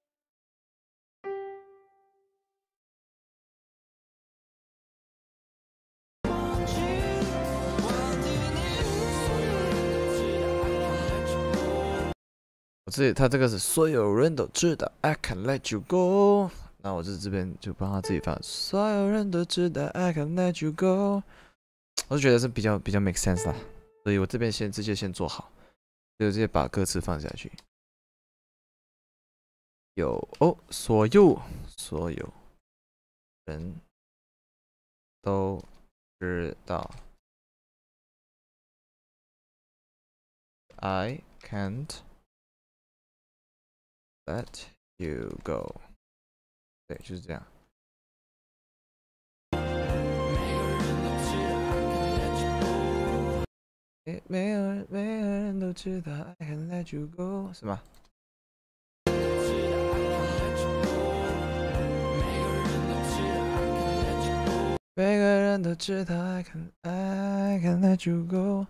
他这个是所有人都知道 I can let you go， 那我这边就帮他自己放，所有人都知道 I can let you go， 我就觉得是比较 make sense 啦，所以我这边直接先做好，就直接把歌词放下去。所有人都知道 I can't let you go， 对，就是这样。每个人都知道 I can let you go， 是吗？每个人都知道 I can let you go。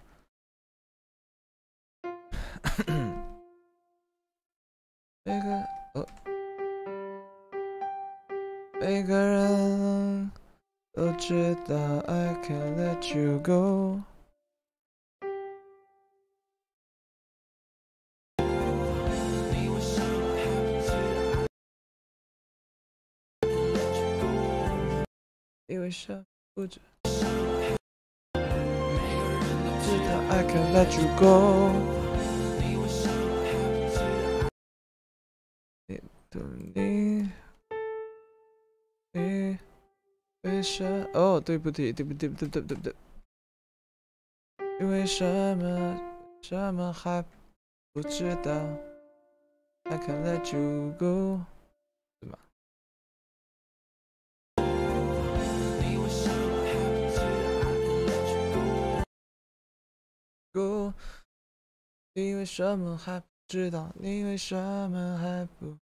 每个人都知道 I can let you go。你为什么不知道 I can let you go？ 你为什么？哦，对不对？你为什么还不知道 I can let you go？ 是吗？你为什么还不知道？你为什么还不？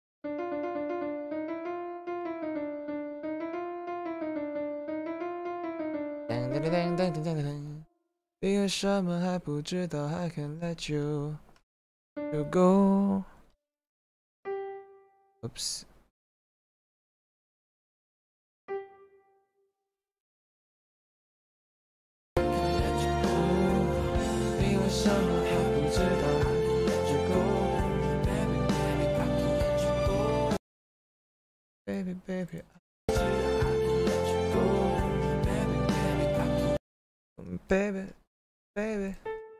你为什么还不知道 I can let you go？ Oops。你为什么还不知道 I can let you go？Baby baby baby baby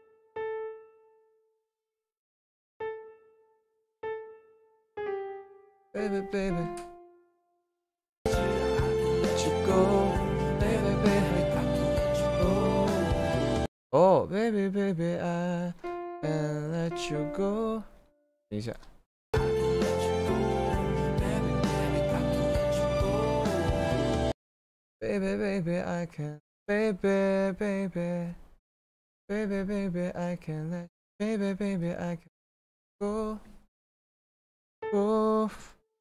baby baby let you go baby baby oh baby baby I can let you go。 等一下，baby baby I can baby baby baby baby I can let baby baby I can go go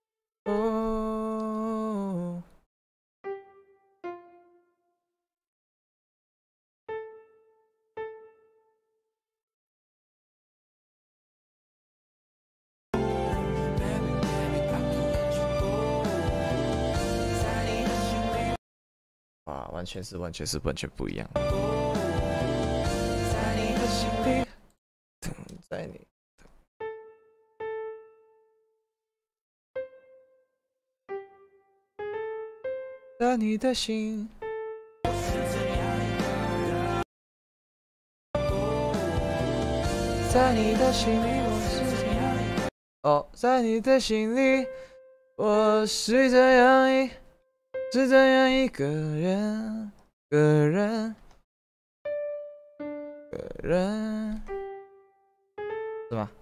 go。 哇，完全不一样。 在你的心。在你的心里，我是怎样？哦，在你的心里，我是怎样一个人，个人，是吗？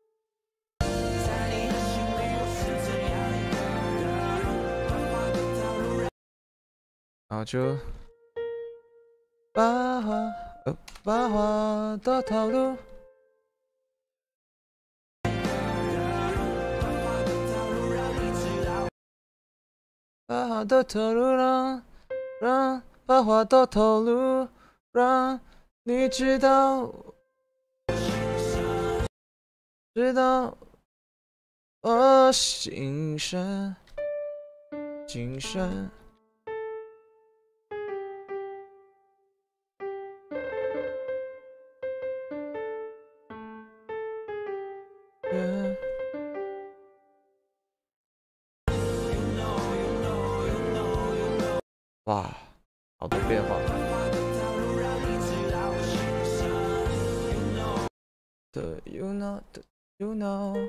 然后就把话都透露。把话都透露，把话都透露，让你知道我心声。哇，好多变化。You know, you know,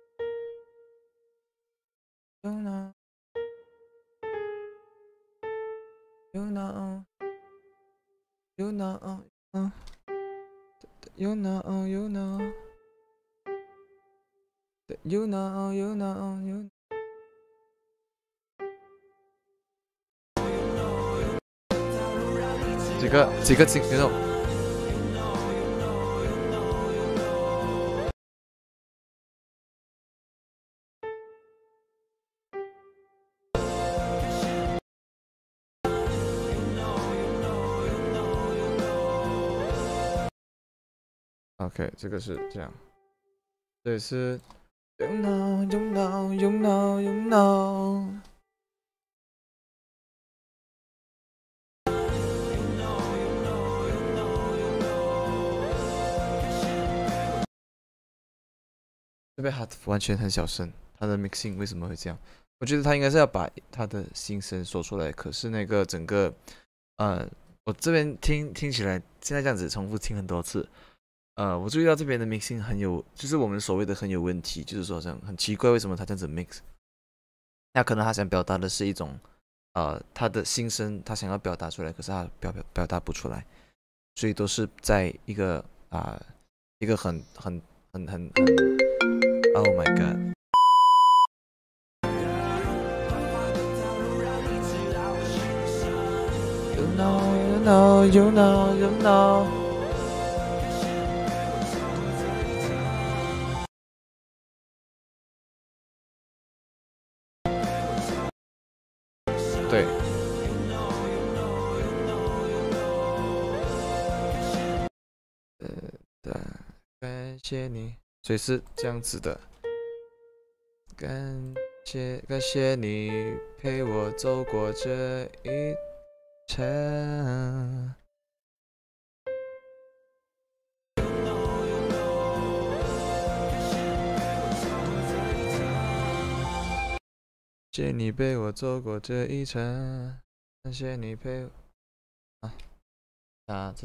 you know, you know, you know, you know, you know, you know, you know, you。几个节奏。OK， 这个是这样，这也是 You know, you know, you know, you know。这边他完全很小声，他的 mixing 为什么会这样？我觉得他应该是要把他的心声说出来，可是那个整个，我这边听起来，现在这样子重复听很多次，我注意到这边的 mixing 很有，就是我们所谓的很有问题，就是说好像很奇怪，为什么他这样子 mix？那可能他想表达的是一种，他的心声，他想要表达出来，可是他表达不出来，所以都是在一个一个很 Oh my god！ You know, you know, you know, you know。对。感谢你，所以是这样子的。感谢你陪我走过这一程。谢谢你陪我走过这一程，感谢你陪我这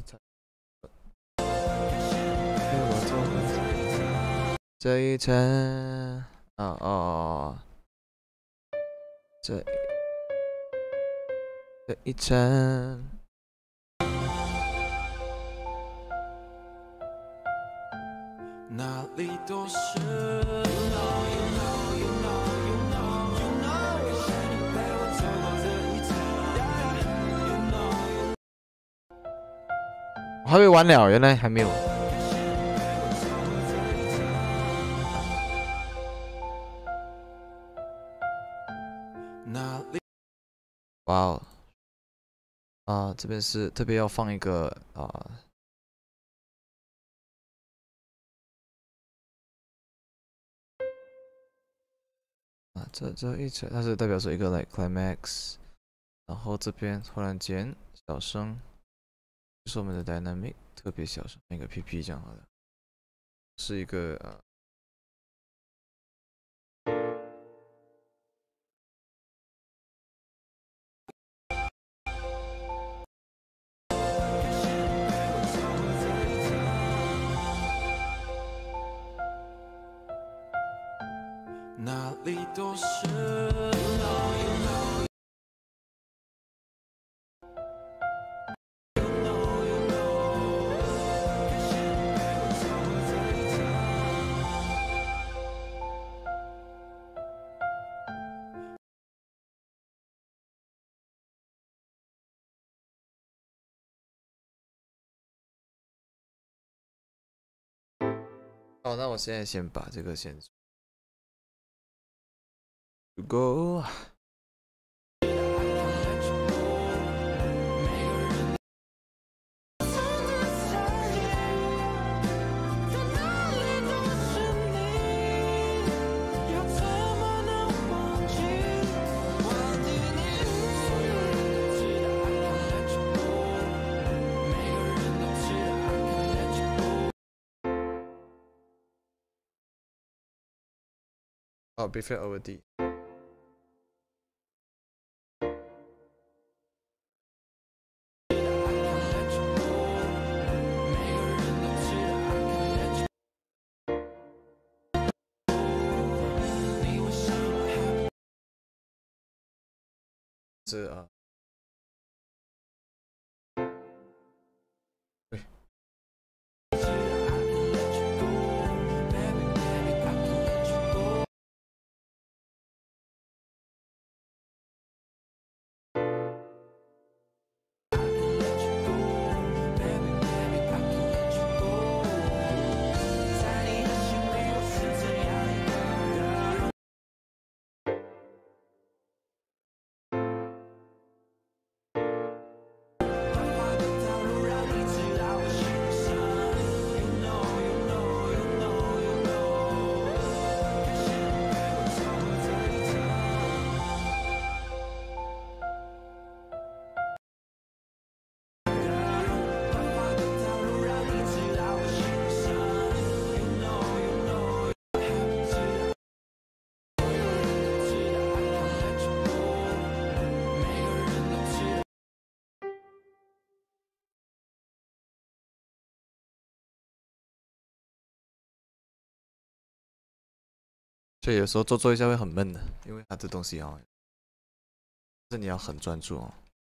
陪我走过这一程。这一程。 哪里都是。 我还没完了，原来还没有。哇哦，这边是特别要放一个这一层它是代表说一个 like climax， 然后这边突然间小声，就是我们的 dynamic 特别小声，那个 PP 这样好了，是一个哪里都是。 好，那我现在先把这个先 go。哦 ，prefer over D。是啊。对。所以有时候做一下会很闷的，因为它这东西哦，这你要很专注哦。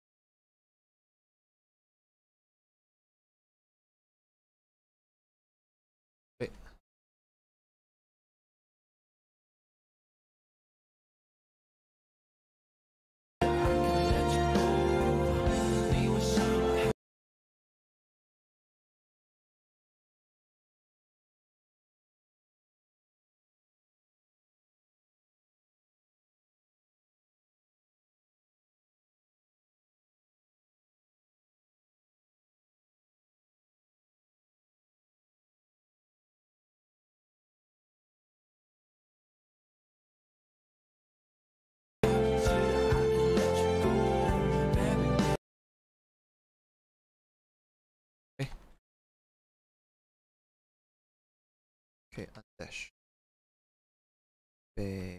对。OK， 按 dash。对。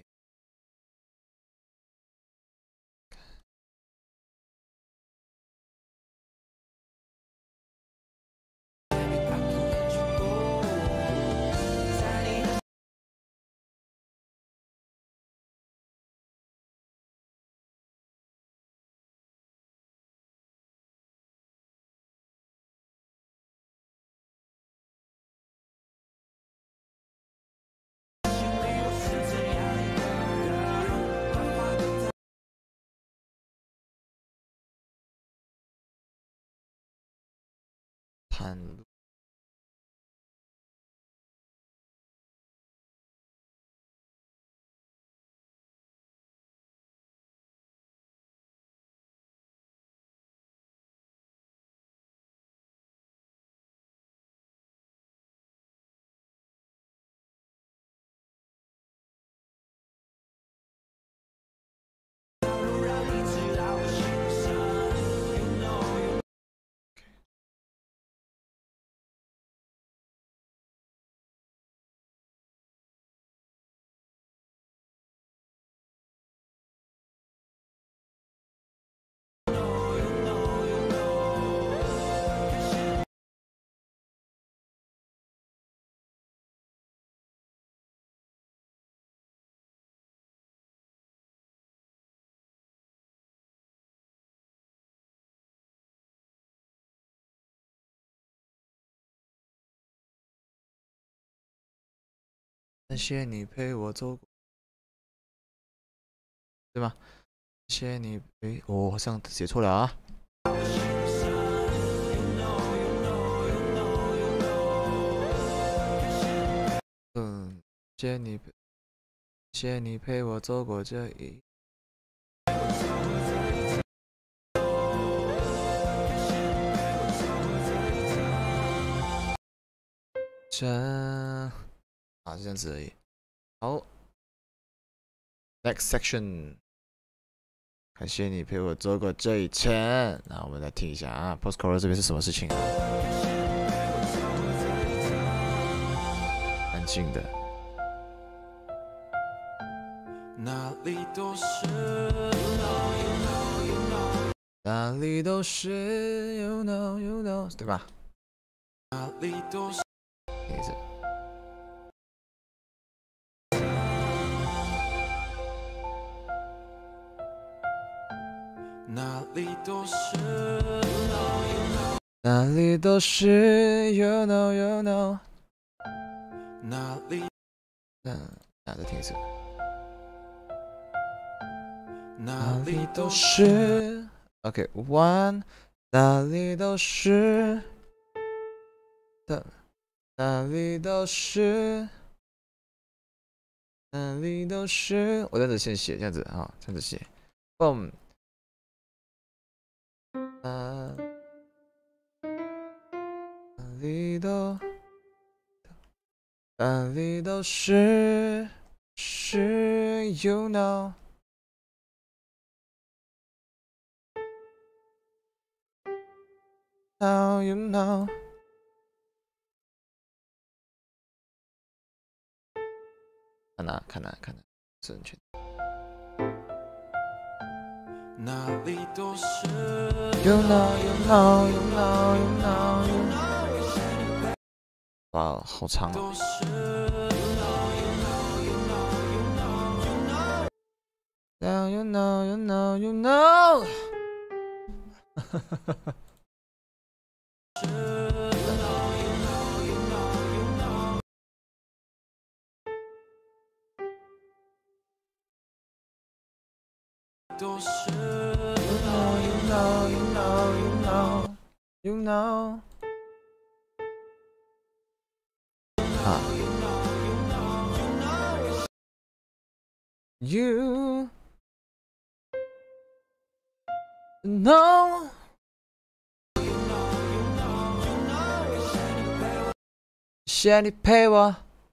探路。 感谢你陪我走过，对吗？感谢你陪我，好像写错了啊。谢你陪我走过这一程啊，就这样子而已。好 ，next section， 感谢你陪我走过这一程。那我们来听一下啊 ，post chorus 这边是什么事情啊？安静的。 哪里都是， 哪里都是 ，you know， 对吧？ 哪里都是， 听一次。 哪里都是， 哪里都是 ，you know， 哪里， 再听一次。 哪里都是 ，OK，one， 哪里都是的，哪里都是，哪里都是。我这样子先写，这样子啊，这样子写 ，boom。哪里都是 ，you know。Now you know， 看哪，正确。 哪里都是 You know。哇，好长都哦。 是 Now you know。 都是 You know。啊。You know。谢谢你陪我，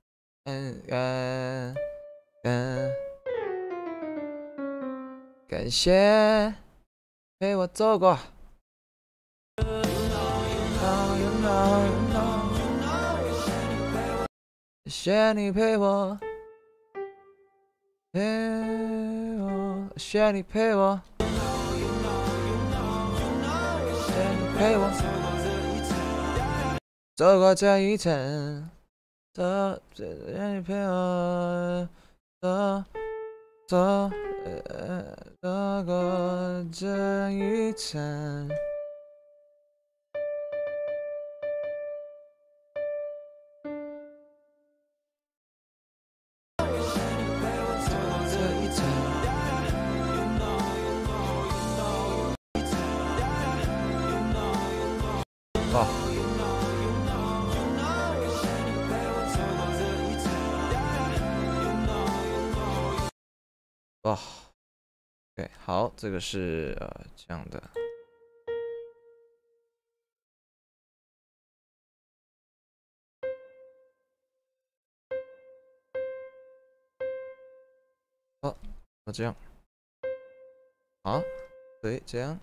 感谢陪我走过。谢谢你陪我，谢谢你陪我，谢谢你陪我走过这一程，谢谢你陪我走过这一程。哦，OK， 好，这个是这样的。哦，这样。啊，对，这样。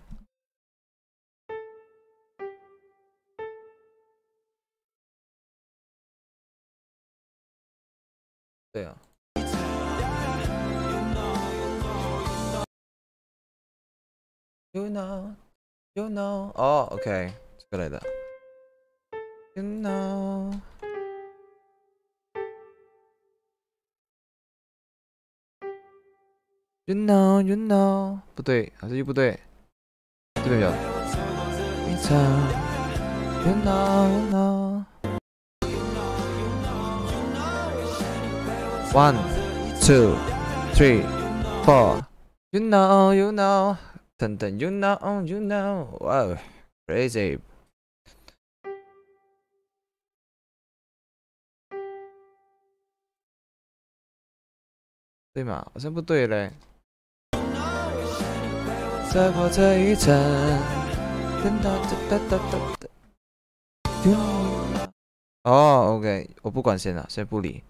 对啊。You know， 哦 ，OK， 这个来的。You know， 不对，还是又不对，这边有。You know， 1, 2, 3, 4. You know. 等等 you know. Wow, crazy. 对吗？好像不对嘞。再过这一层，哦 ，OK， 我不管先了，先不理。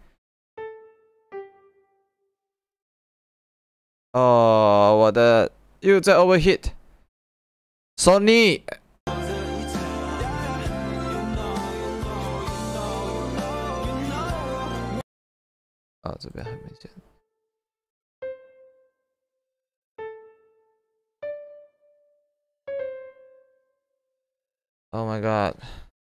哦，我的又在 overheat。Sony。哦，这边还没见。Oh my god！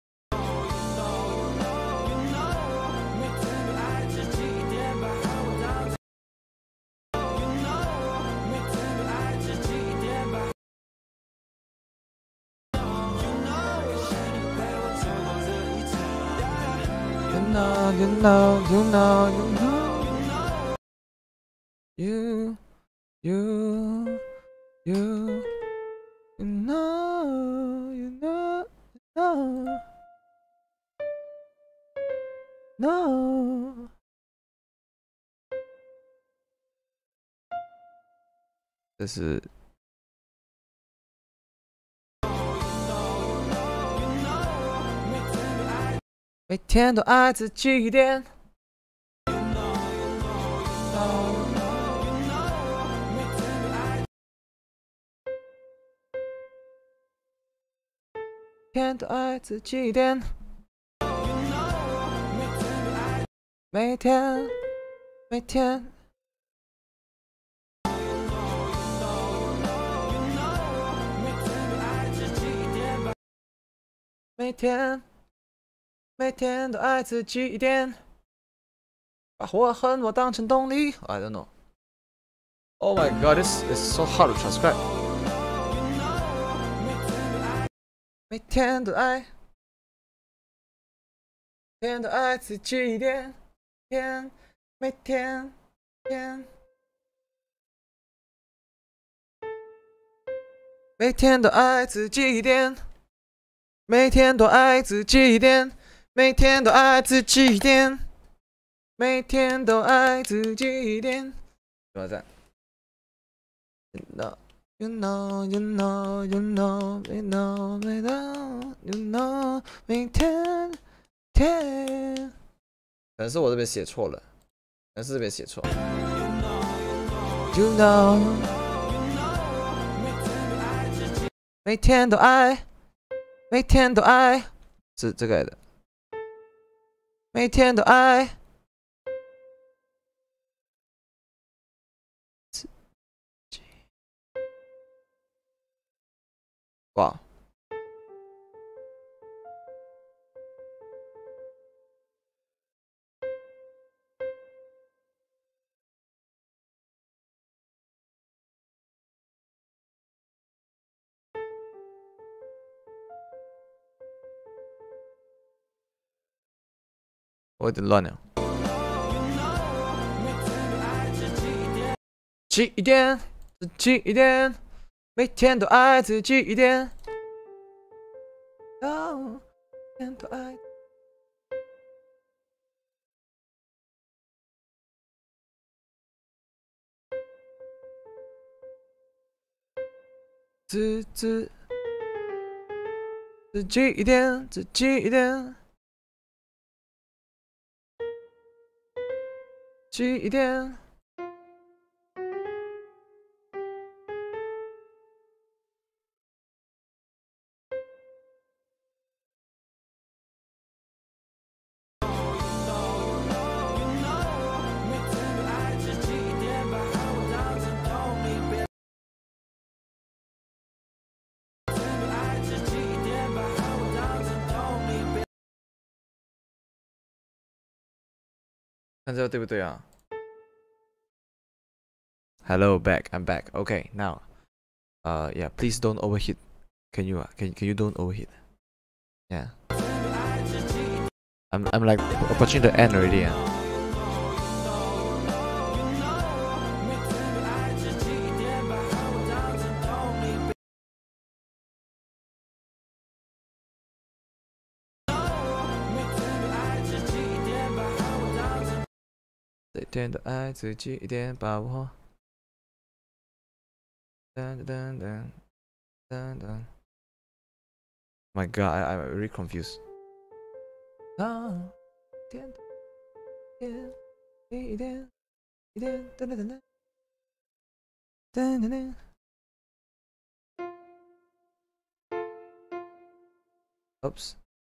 No， 这是每天都爱自己一点。每天都爱自己一点。每天。每天都爱自己一点，把我恨我当成动力。I don't know. Oh my god, this is so hard to transcribe. 每天都爱自己一点，每天。每天都爱自己一点，每天都爱自己一点，每天都爱自己一点，每天都爱自己一点。怎么赞 ？You know,每天。可能是我这边写错了，可能是这边写错。You know。每天都爱，每天都爱，是这个来的。每天都爱，哇！我有点乱了。自己一点，自己一点，每天都爱自己一点。每天都爱。自己一点，自己一点。自己一点，看这个对不对啊 ？Hello, back. I'm back. Okay, now, yeah. Please don't overheat. Can you don't overheat? Yeah. I'm like approaching the end already. 天的爱自己一点把握。噔噔噔噔噔。My God, I'm very confused. 啊，天的天一点一点噔噔噔噔噔噔。Oops.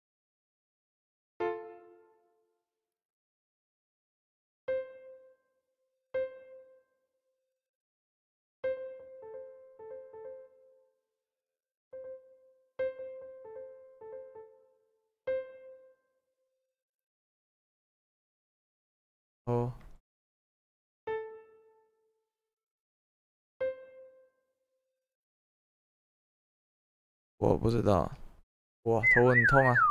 Oh. 我不知道，哇，头很痛啊！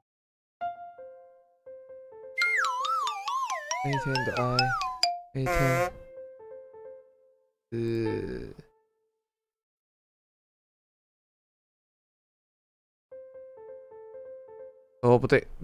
那天的爱，那天，哦，不对，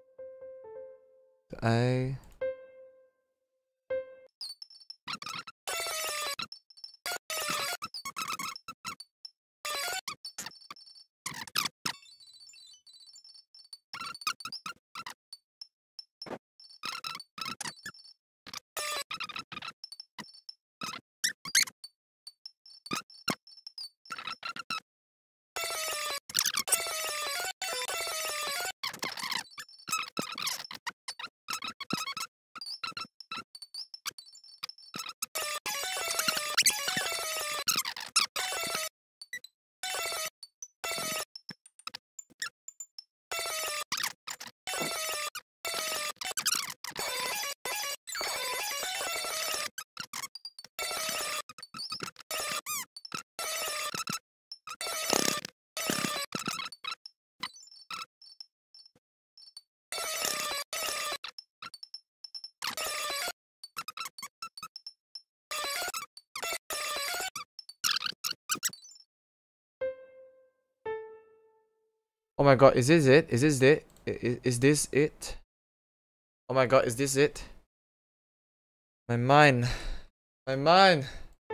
爱。Oh my God, is this it? Is this it? Is this it? Oh my God, is this it? My mind. My mind.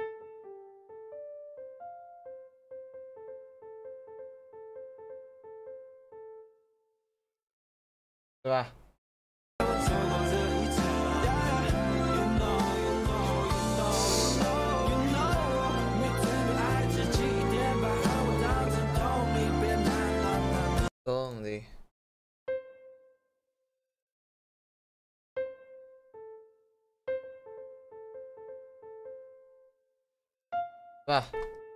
对吧？动力。吧。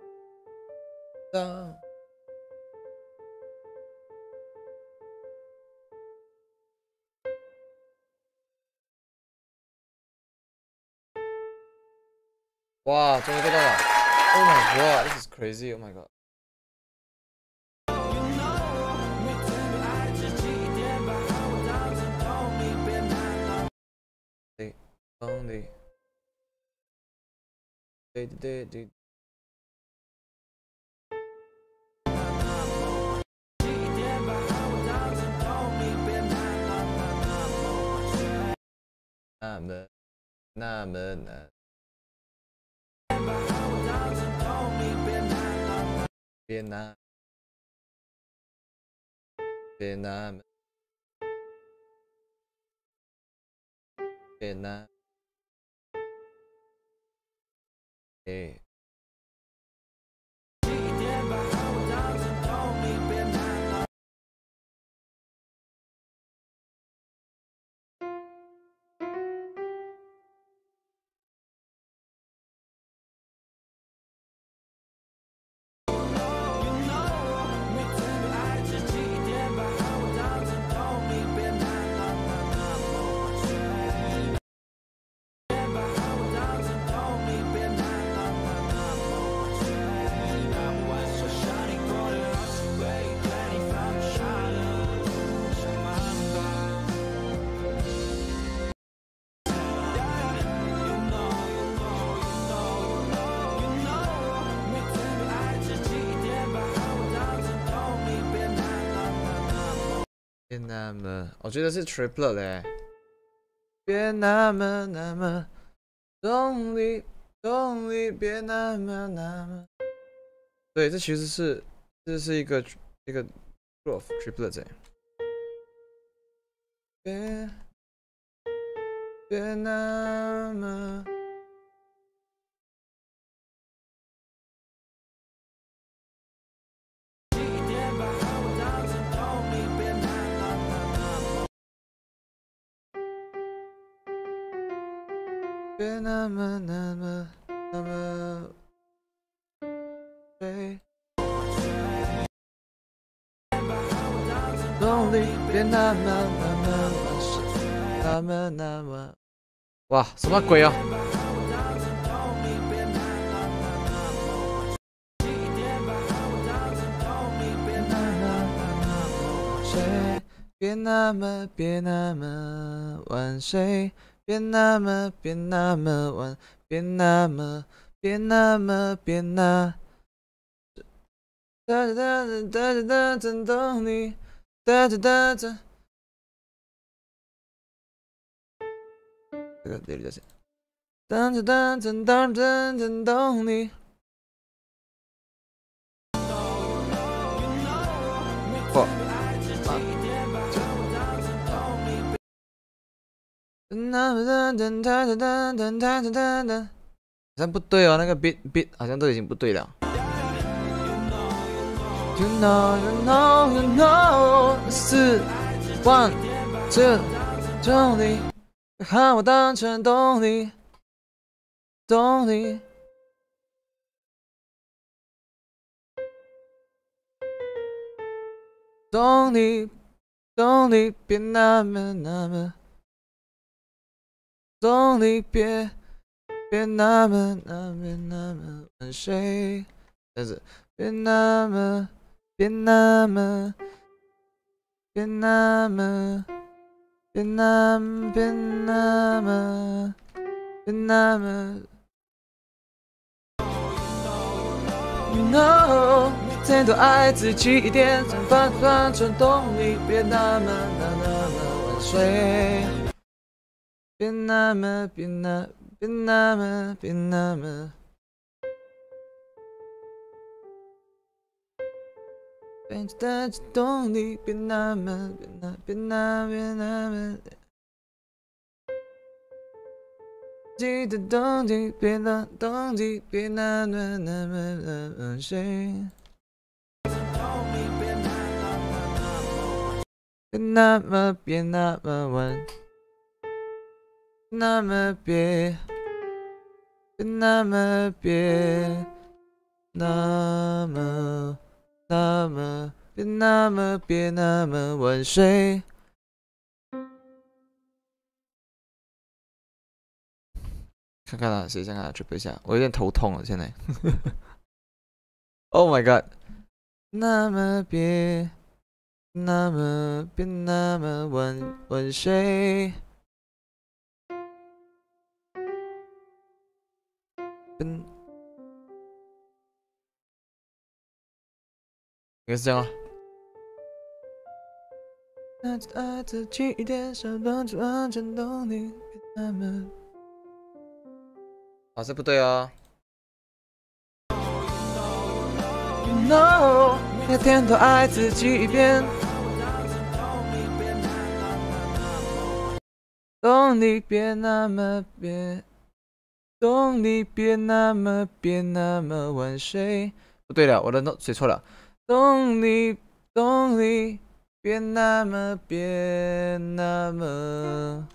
当。哇，终于做到了 ！Oh my God, this is crazy! Oh my God. 动力。对。那么难。别那么，别那，哎。别那么，我觉得是 triplet 嘞。 别那么动力，别那么。对，这其实是一个 growth triplet 别那么。别那么对，动力别那么，哇，什么鬼啊？别那么晚谁？别那么晚，别那么震动你，这个这里就是震动你。哇！好像不对哦，那个 beat 好像都已经不对了。You know，是 one two 动力，看我当成动力，动力别那么，动力别那么问谁？但是别那么。别那么，You know， 再多爱自己一点，想换成动力，别那么晚睡，别那么。变的动力，别那么，记得动力，别那动力，别那么谁？别那么晚，那么别那么别那么晚睡。看看啊，谁先看 triple 一下，我有点头痛了现在。Oh my god！ 那么别那么晚睡。应该是这样啊。爱自己一点，想帮助完成动力，别那么。啊，这不对啊。You know， 每天都爱自己一遍。动力别那么动力别那么晚睡。不对了，我的 note 写错了。动力别那么别那么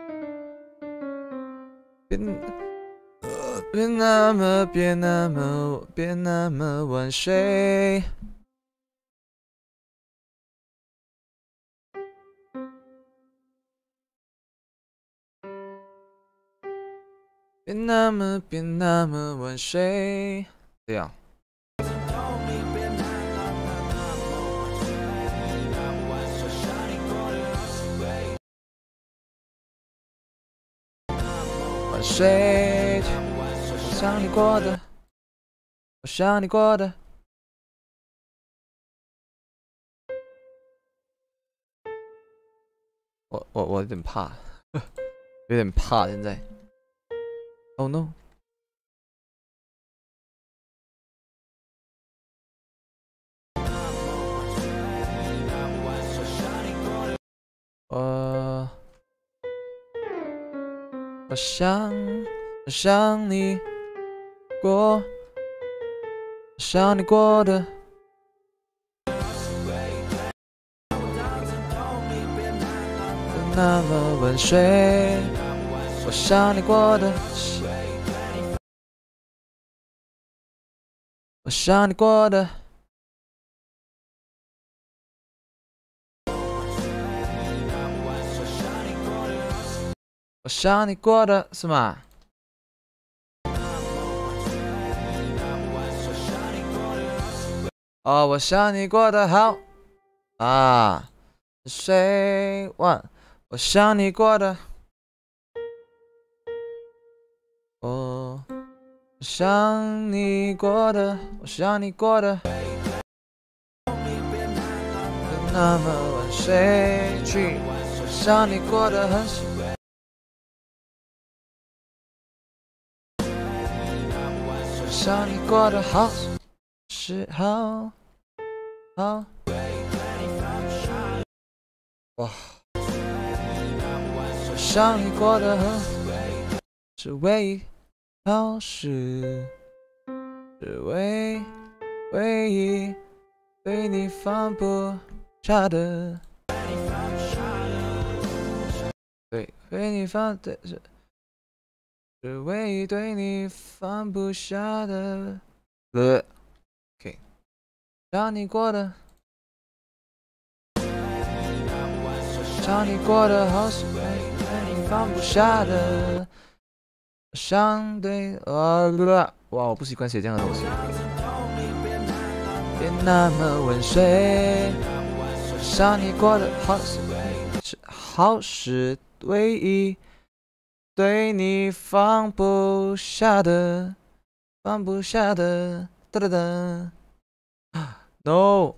晚睡。别那么晚睡。这样。晚睡，我想你过的，我想你过的。我有点怕。 有点怕现在。Oh no！ 我想你过，想你过的。 那么温水，我想你过的，我想你过的，我想你过的是吗？哦，我想你过得好啊，水万。 我想你过的，我想你过的，我想你过的，那么晚睡去，我想你过得很习惯，我想你过得好，是好，好，哇。 想你过得很，是唯一好事，是唯一对你放不下的，对，对你放的是唯一对你放不下的。OK， 想你过的，想你过得好是唯一。 放不下的，相对哇，我不习惯写这样的东西。别那么温水，想你过得好是好是唯一对你放不下的，放不下的，哒哒哒 ，No。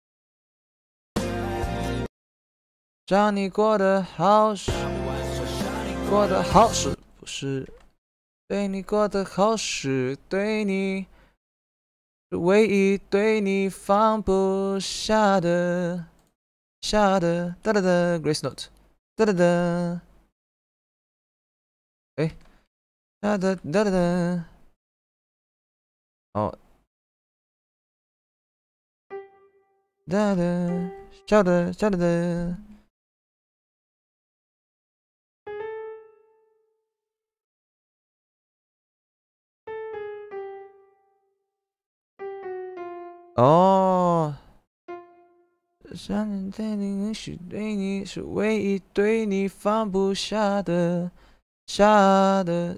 想你过得好是。 过得好是不是对你过得好是对你是唯一对你放不下的哒哒哒 Grace Note 哒哒哒，哎，哒哒哒哒哒，哦，哒哒笑的笑的哒。 哦，想你对你是对你是唯一对你放不下的，下的。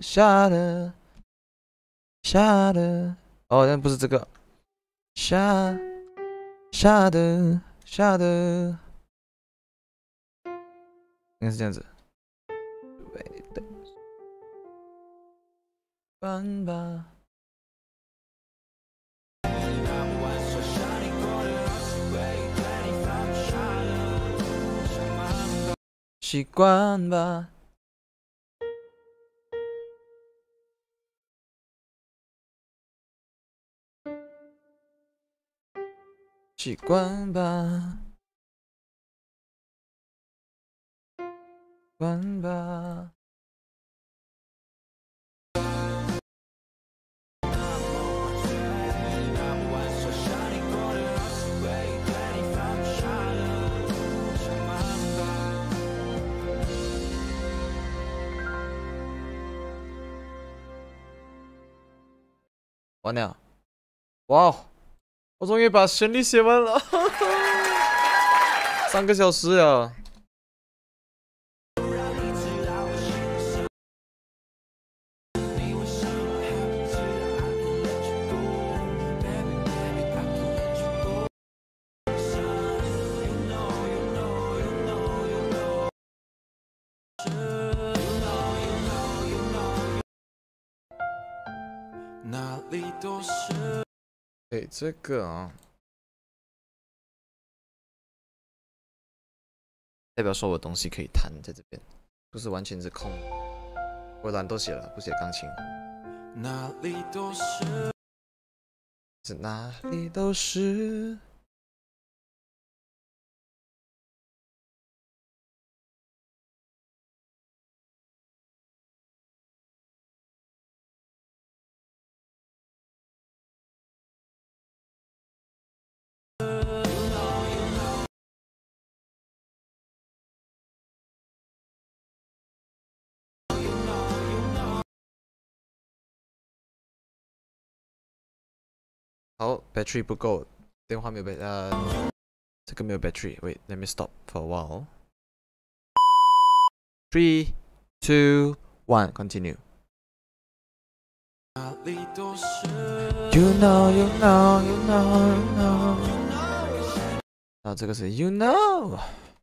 哦，但不是这个，下的，应该是这样子。关吧。 习惯吧，习惯吧，惯吧。完了，哇哦！我终于把旋律写完了，3个小时呀！ 哪里都是。 哎，这个啊，代表说我东西可以弹在这边， 不是完全是空。我懒惰写了，不写钢琴。 哪里都是。 是哪里都是。好 ，battery 不够，电话没有这个没有 battery。Wait, let me stop for a while. 3, 2, 1, continue. You know, you know, you know, you know. 那这个是 you know。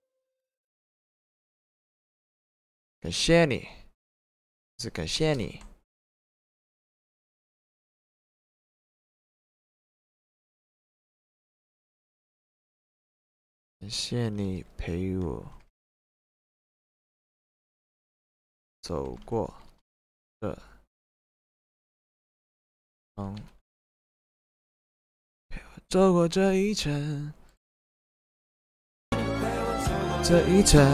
感谢你，是感谢你。感谢你陪我走过这陪我走过这一程，这一程。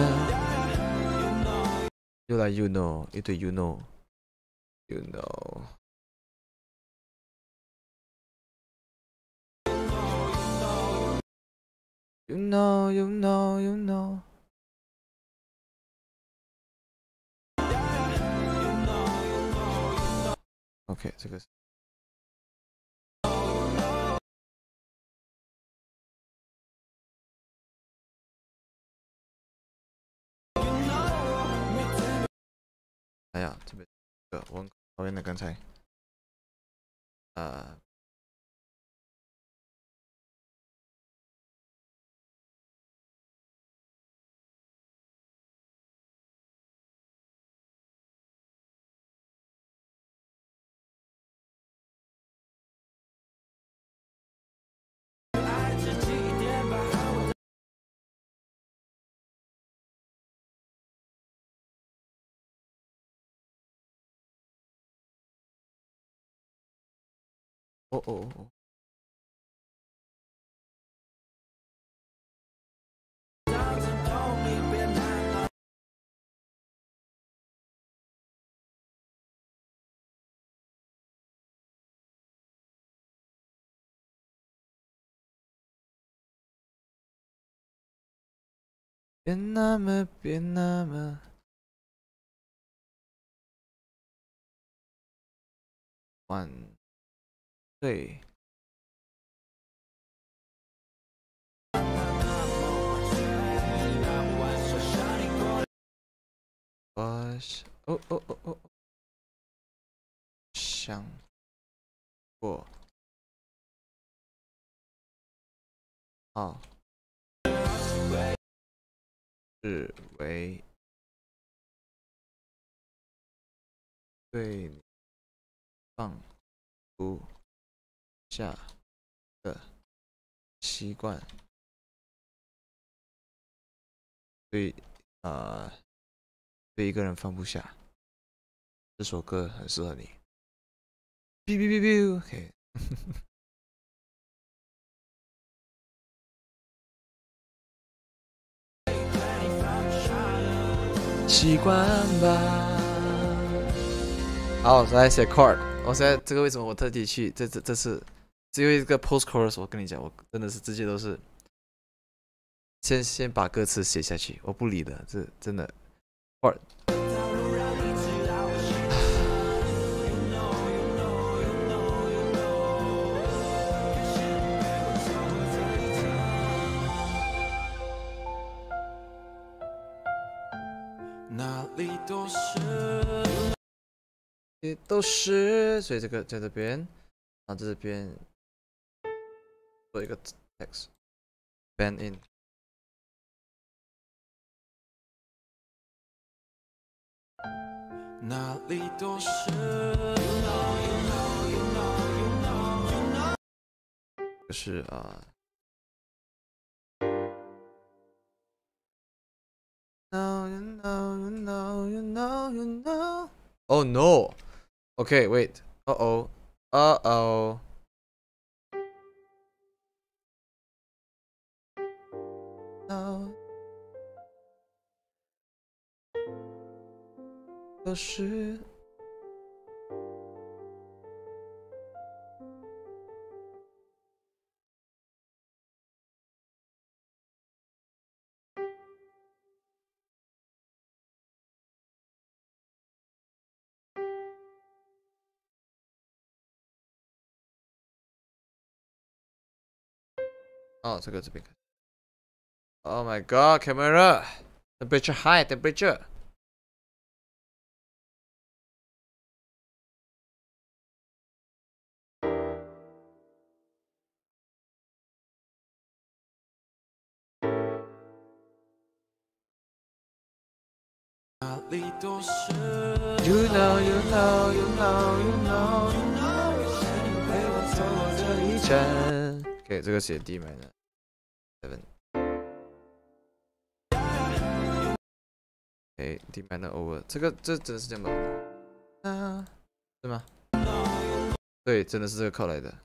又来 you know 一堆 you know you know。You know, you know, you know。OK， 这个是。哎呀，这边我讨厌的刚才，哦哦哦。别那么，别那么晚睡。哦哦哦哦，想过啊，是为对你放不下的习惯。对对一个人放不下，这首歌很适合你。哔哔哔哔 ，OK。习惯吧。好，来写 chord。我现在这个为什么我特地去这次只有一个 post chorus， 我跟你讲，我真的是直接都是先把歌词写下去，我不理的，这真的 chord。 哪里都是， 也都是，所以这个在这边，然后在这边做一个 text bend in。 哪里都是。 就是Now you know, you know, you you know. Oh no. Okay, wait. Uh-oh. Uh-oh. No. 都是 哦，这个这边。Oh my god, camera! Temperature high, temperature. You know, you know, you know, you know, you know， 陪我走过这一程。OK， 这个写 D minor 7。OK， D minor over， 这真的是这样吗？啊，是吗？对，真的是这个扣来的。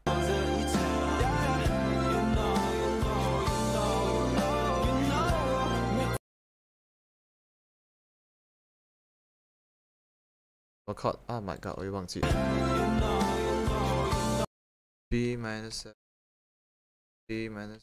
我靠 ！Oh my god！ 我又忘记了。B minor 7 B minor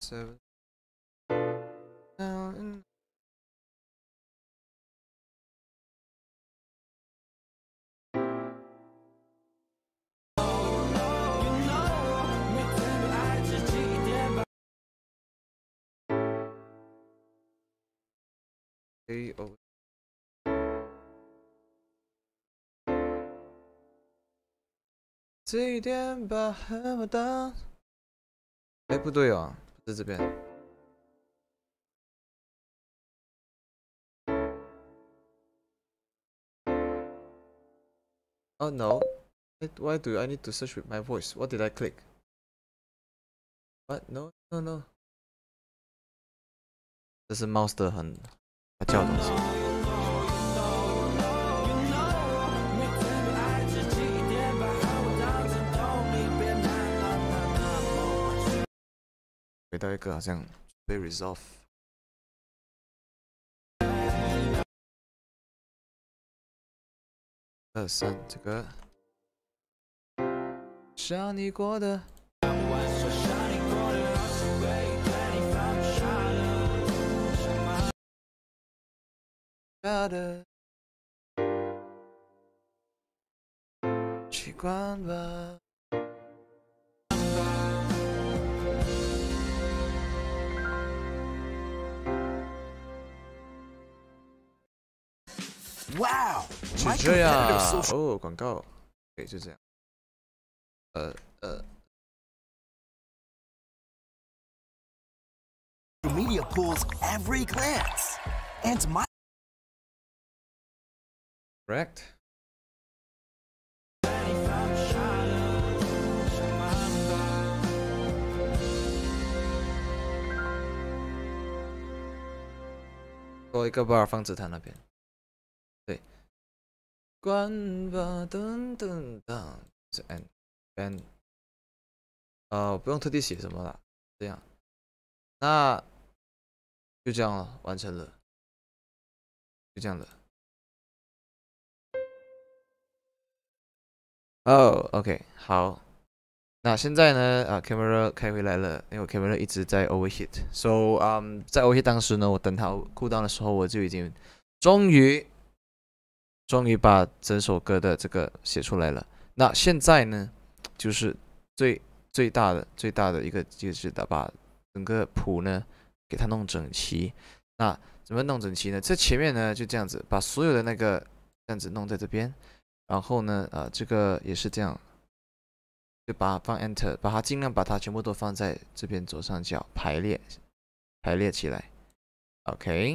7。A O。这一点把和我当……哎，不对哦，不是这边。Oh no! Why do I need to search with my voice? What did I click? What? No, no, no. 这是 mouse 的很叫的东西。回到一个好像被 resolve。2、3，这个。想你过的。习惯吧。 Wow！ 是这样哦，广告，对，就这样。 Media pulls every glance, and my correct。多一个 bar 放指弹那边。对。关吧，噔噔噔，是 n。不用特地写什么了，这样。那就这样了，完成了。就这样的。哦 ，OK， 好。那现在呢，camera 开回来了，因为我 camera 一直在 overheat，so 在 overheat 当时呢，我等它 cool down 的时候，我就已经终于把整首歌的这个写出来了。那现在呢，就是最大的一个就是把整个谱呢给它弄整齐。那怎么弄整齐呢？这前面呢就这样子，把所有的那个这样子弄在这边，然后呢这个也是这样。就把它放 Enter， 把它尽量把它全部都放在这边左上角排列起来。OK，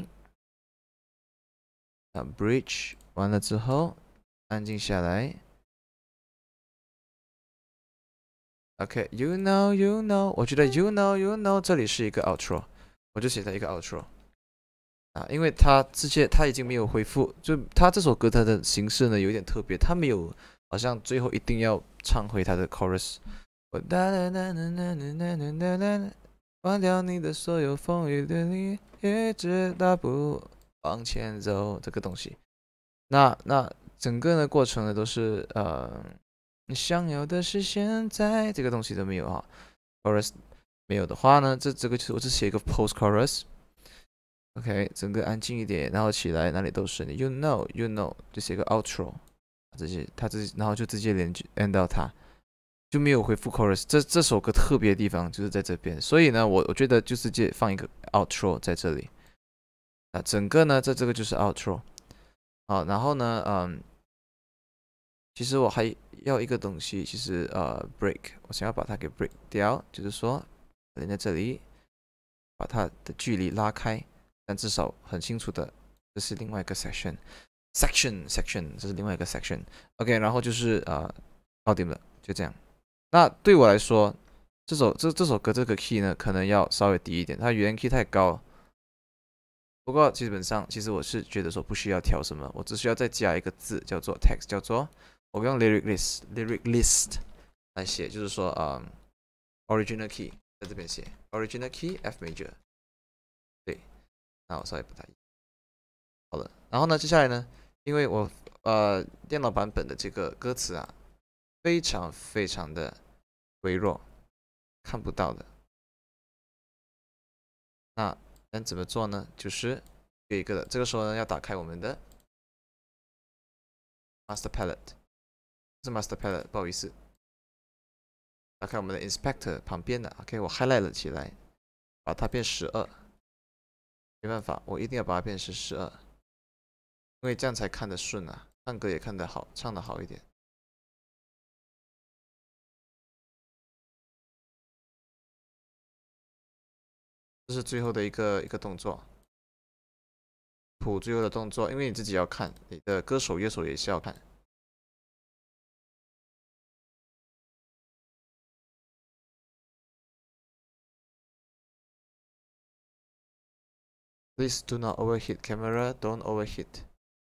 Bridge 完了之后，安静下来。OK，You know，You know， 我觉得 You know，You know 这里是一个 outro， 我就写了一个 outro。 啊，因为他已经没有恢复，就他这首歌它的形式呢有点特别，他没有好像最后一定要唱回他的 chorus。我哒哒哒哒哒哒哒哒哒，忘掉你的所有风雨的你，一直大步往前走这个东西。那整个的过程呢都是你想要的是现在这个东西都没有啊。chorus 没有的话呢，这个就是我只写一个 post chorus。OK， 整个安静一点，然后起来哪里都是你 you know， 就写个 outro， 然后就直接连 end 到它，就没有回复 chorus。这首歌特别的地方就是在这边，所以呢，我觉得就直接放一个 outro 在这里。整个呢，这个就是 outro。好，然后呢，其实我还要一个东西，其实break， 我想要把它给 break 掉，就是说连在这里，把它的距离拉开。但至少很清楚的，这是另外一个 section， 这是另外一个 section。OK， 然后就是搞定了，就这样。那对我来说，这首歌这个 key 呢，可能要稍微低一点，它原 key 太高。不过基本上，其实我是觉得说不需要调什么，我只需要再加一个字叫做 text， 叫做我用 lyric list 来写，就是说original key 在这边写 original key F major。对。那我稍微不太好了，然后呢，接下来呢，因为我电脑版本的这个歌词啊，非常非常的微弱，看不到的。那能怎么做呢？就是有一个的，这个时候呢，要打开我们的 master palette， 是 master palette， 不好意思，打开我们的 inspector 旁边的 ，OK， 我 highlight 了起来，把它变12。没办法，我一定要把它变成12，因为这样才看得顺啊，唱歌也看得好，唱得好一点。这是最后的一个动作，谱最后的动作，因为你自己要看，你的歌手乐手也是要看。Please do not overheat camera, don't overheat.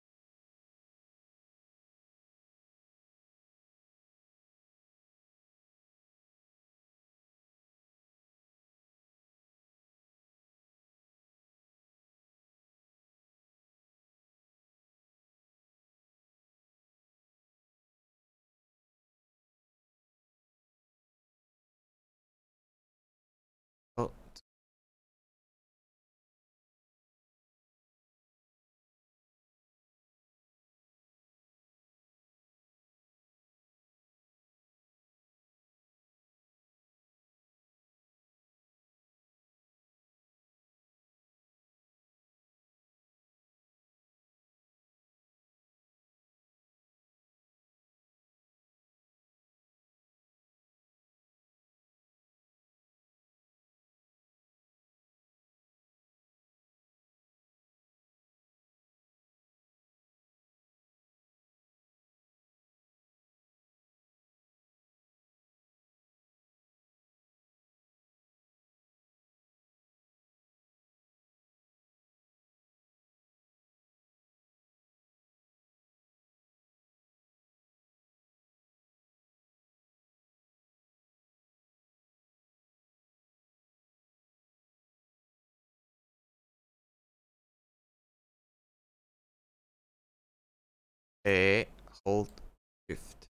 Oh，hold shift。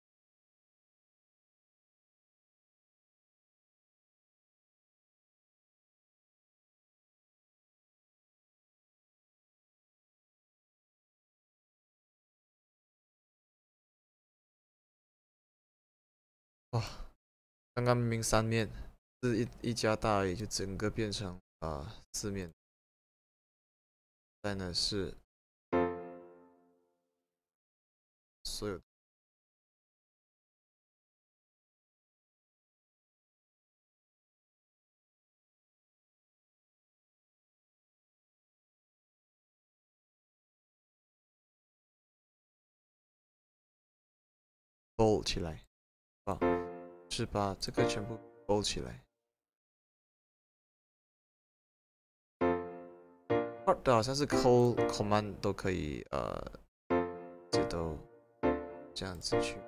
哇，刚刚明明3面是一加大而已，就整个变成4面。再呢是所有bold 起来是把这个全部 bold 起来。 对，好像是 call command 都可以，这都这样子去。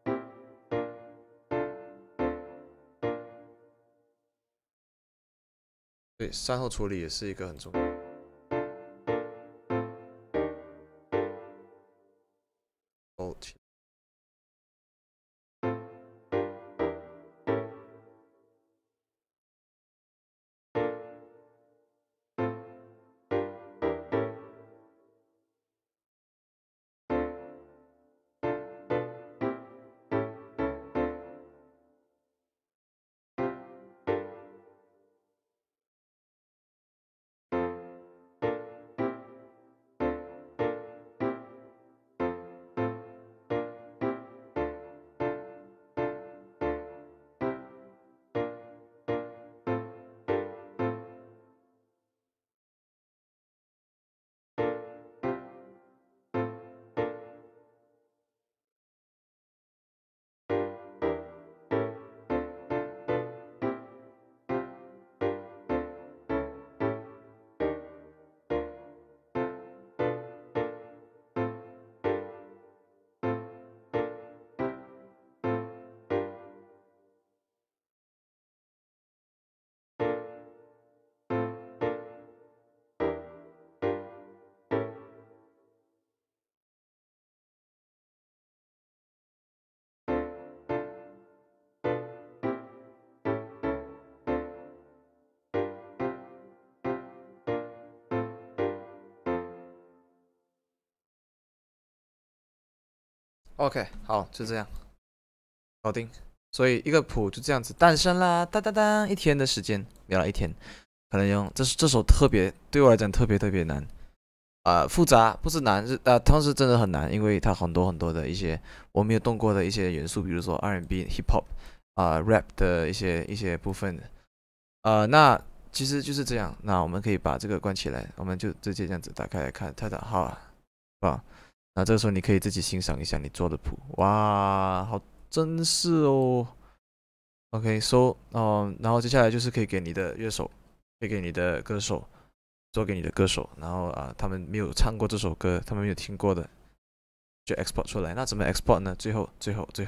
对，善后处理也是一个很重要。OK， 好，就这样，搞定。所以一个谱就这样子诞生啦，当当当，1天的时间，聊了1天，可能用这首特别对我来讲特别难，复杂不是难，是同时真的很难，因为它很多的一些我没有动过的一些元素，比如说 R&B、Hip Hop rap 的一些部分，那其实就是这样。那我们可以把这个关起来，我们就直接这样子打开来看，它的好啊。那这个时候你可以自己欣赏一下你做的谱，哇，好真实哦。OK，so，然后接下来就是可以给你的乐手，可以给你的歌手，做给你的歌手，然后他们没有唱过这首歌，他们没有听过的，就 export 出来。那怎么 export 呢？最后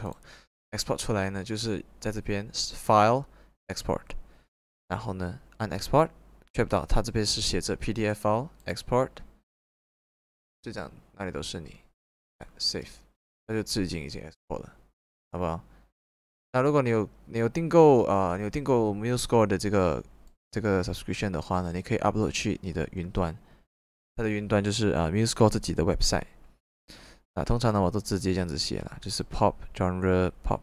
export 出来呢，就是在这边 file export， 然后呢按 export， 确不到它这边是写着 PDF file export， 就这样。那里都是你 ，save， 那就已经 export 了，好不好？那如果你有订购MuseScore 的这个 subscription 的话呢，你可以 upload 去你的云端，它的云端就是MuseScore 自己的 website。通常呢我都直接这样子写了，就是 pop genre pop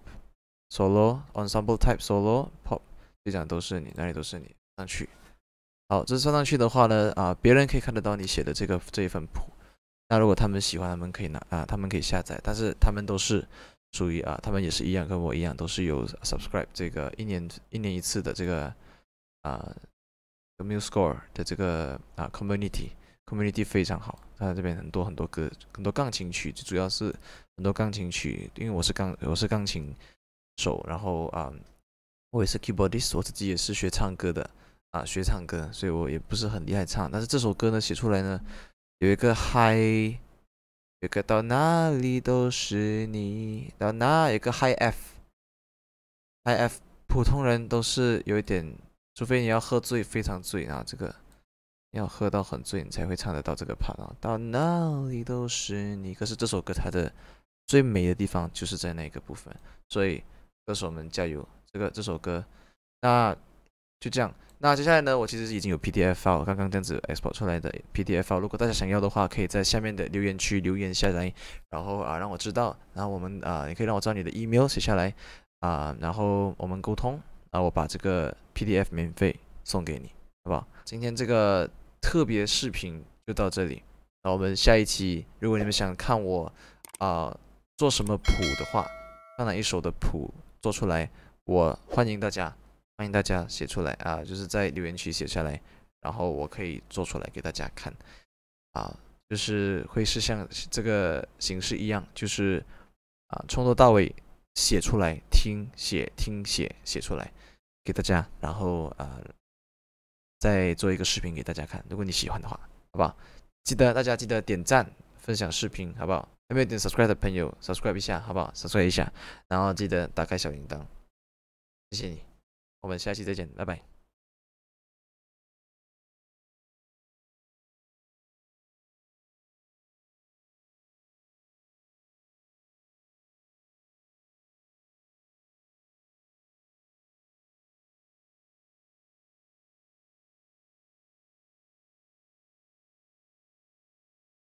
solo ensemble type solo pop， 就这样都是你，哪里都是你上去。好，这上去的话呢，别人可以看得到你写的这一份谱。那如果他们喜欢，他们可以他们可以下载，但是他们都是属于他们也是一样，跟我一样，都是有 subscribe 这个一年一次的这个MuseScore 的这个community 非常好，它这边很多歌，很多钢琴曲，主要是很多钢琴曲，因为我是钢琴手，然后我也是 keyboardist， 我自己也是学唱歌的学唱歌，所以我也不是很厉害唱，但是这首歌呢写出来呢。有一个 high， 有个到哪里都是你，到哪有个 high F，high F， 普通人都是有一点，除非你要喝醉，非常醉，然后这个要喝到很醉，你才会唱得到这个 part， 到哪里都是你。可是这首歌它的最美的地方就是在那个部分，所以歌手们加油，这首歌，那就这样。那接下来呢，我其实已经有 PDF file， 刚刚这样子 export 出来的 PDF file， 如果大家想要的话，可以在下面的留言区留言下来，然后让我知道，然后我们也可以让我知道你的 email 写下来然后我们沟通，我把这个 PDF 免费送给你，好不好？今天这个特别视频就到这里，那我们下一期，如果你们想看我做什么谱的话，看哪一首的谱做出来，我欢迎大家写出来就是在留言区写下来，然后我可以做出来给大家看就是会是像这个形式一样，就是从头到尾写出来，听写写出来给大家，然后再做一个视频给大家看，如果你喜欢的话。 好不好？大家记得点赞、分享视频，好不好？还没有点 subscribe 的朋友 subscribe 一下，好不好 ？subscribe 一下，然后记得打开小铃铛，谢谢你，我们下期再见，拜拜。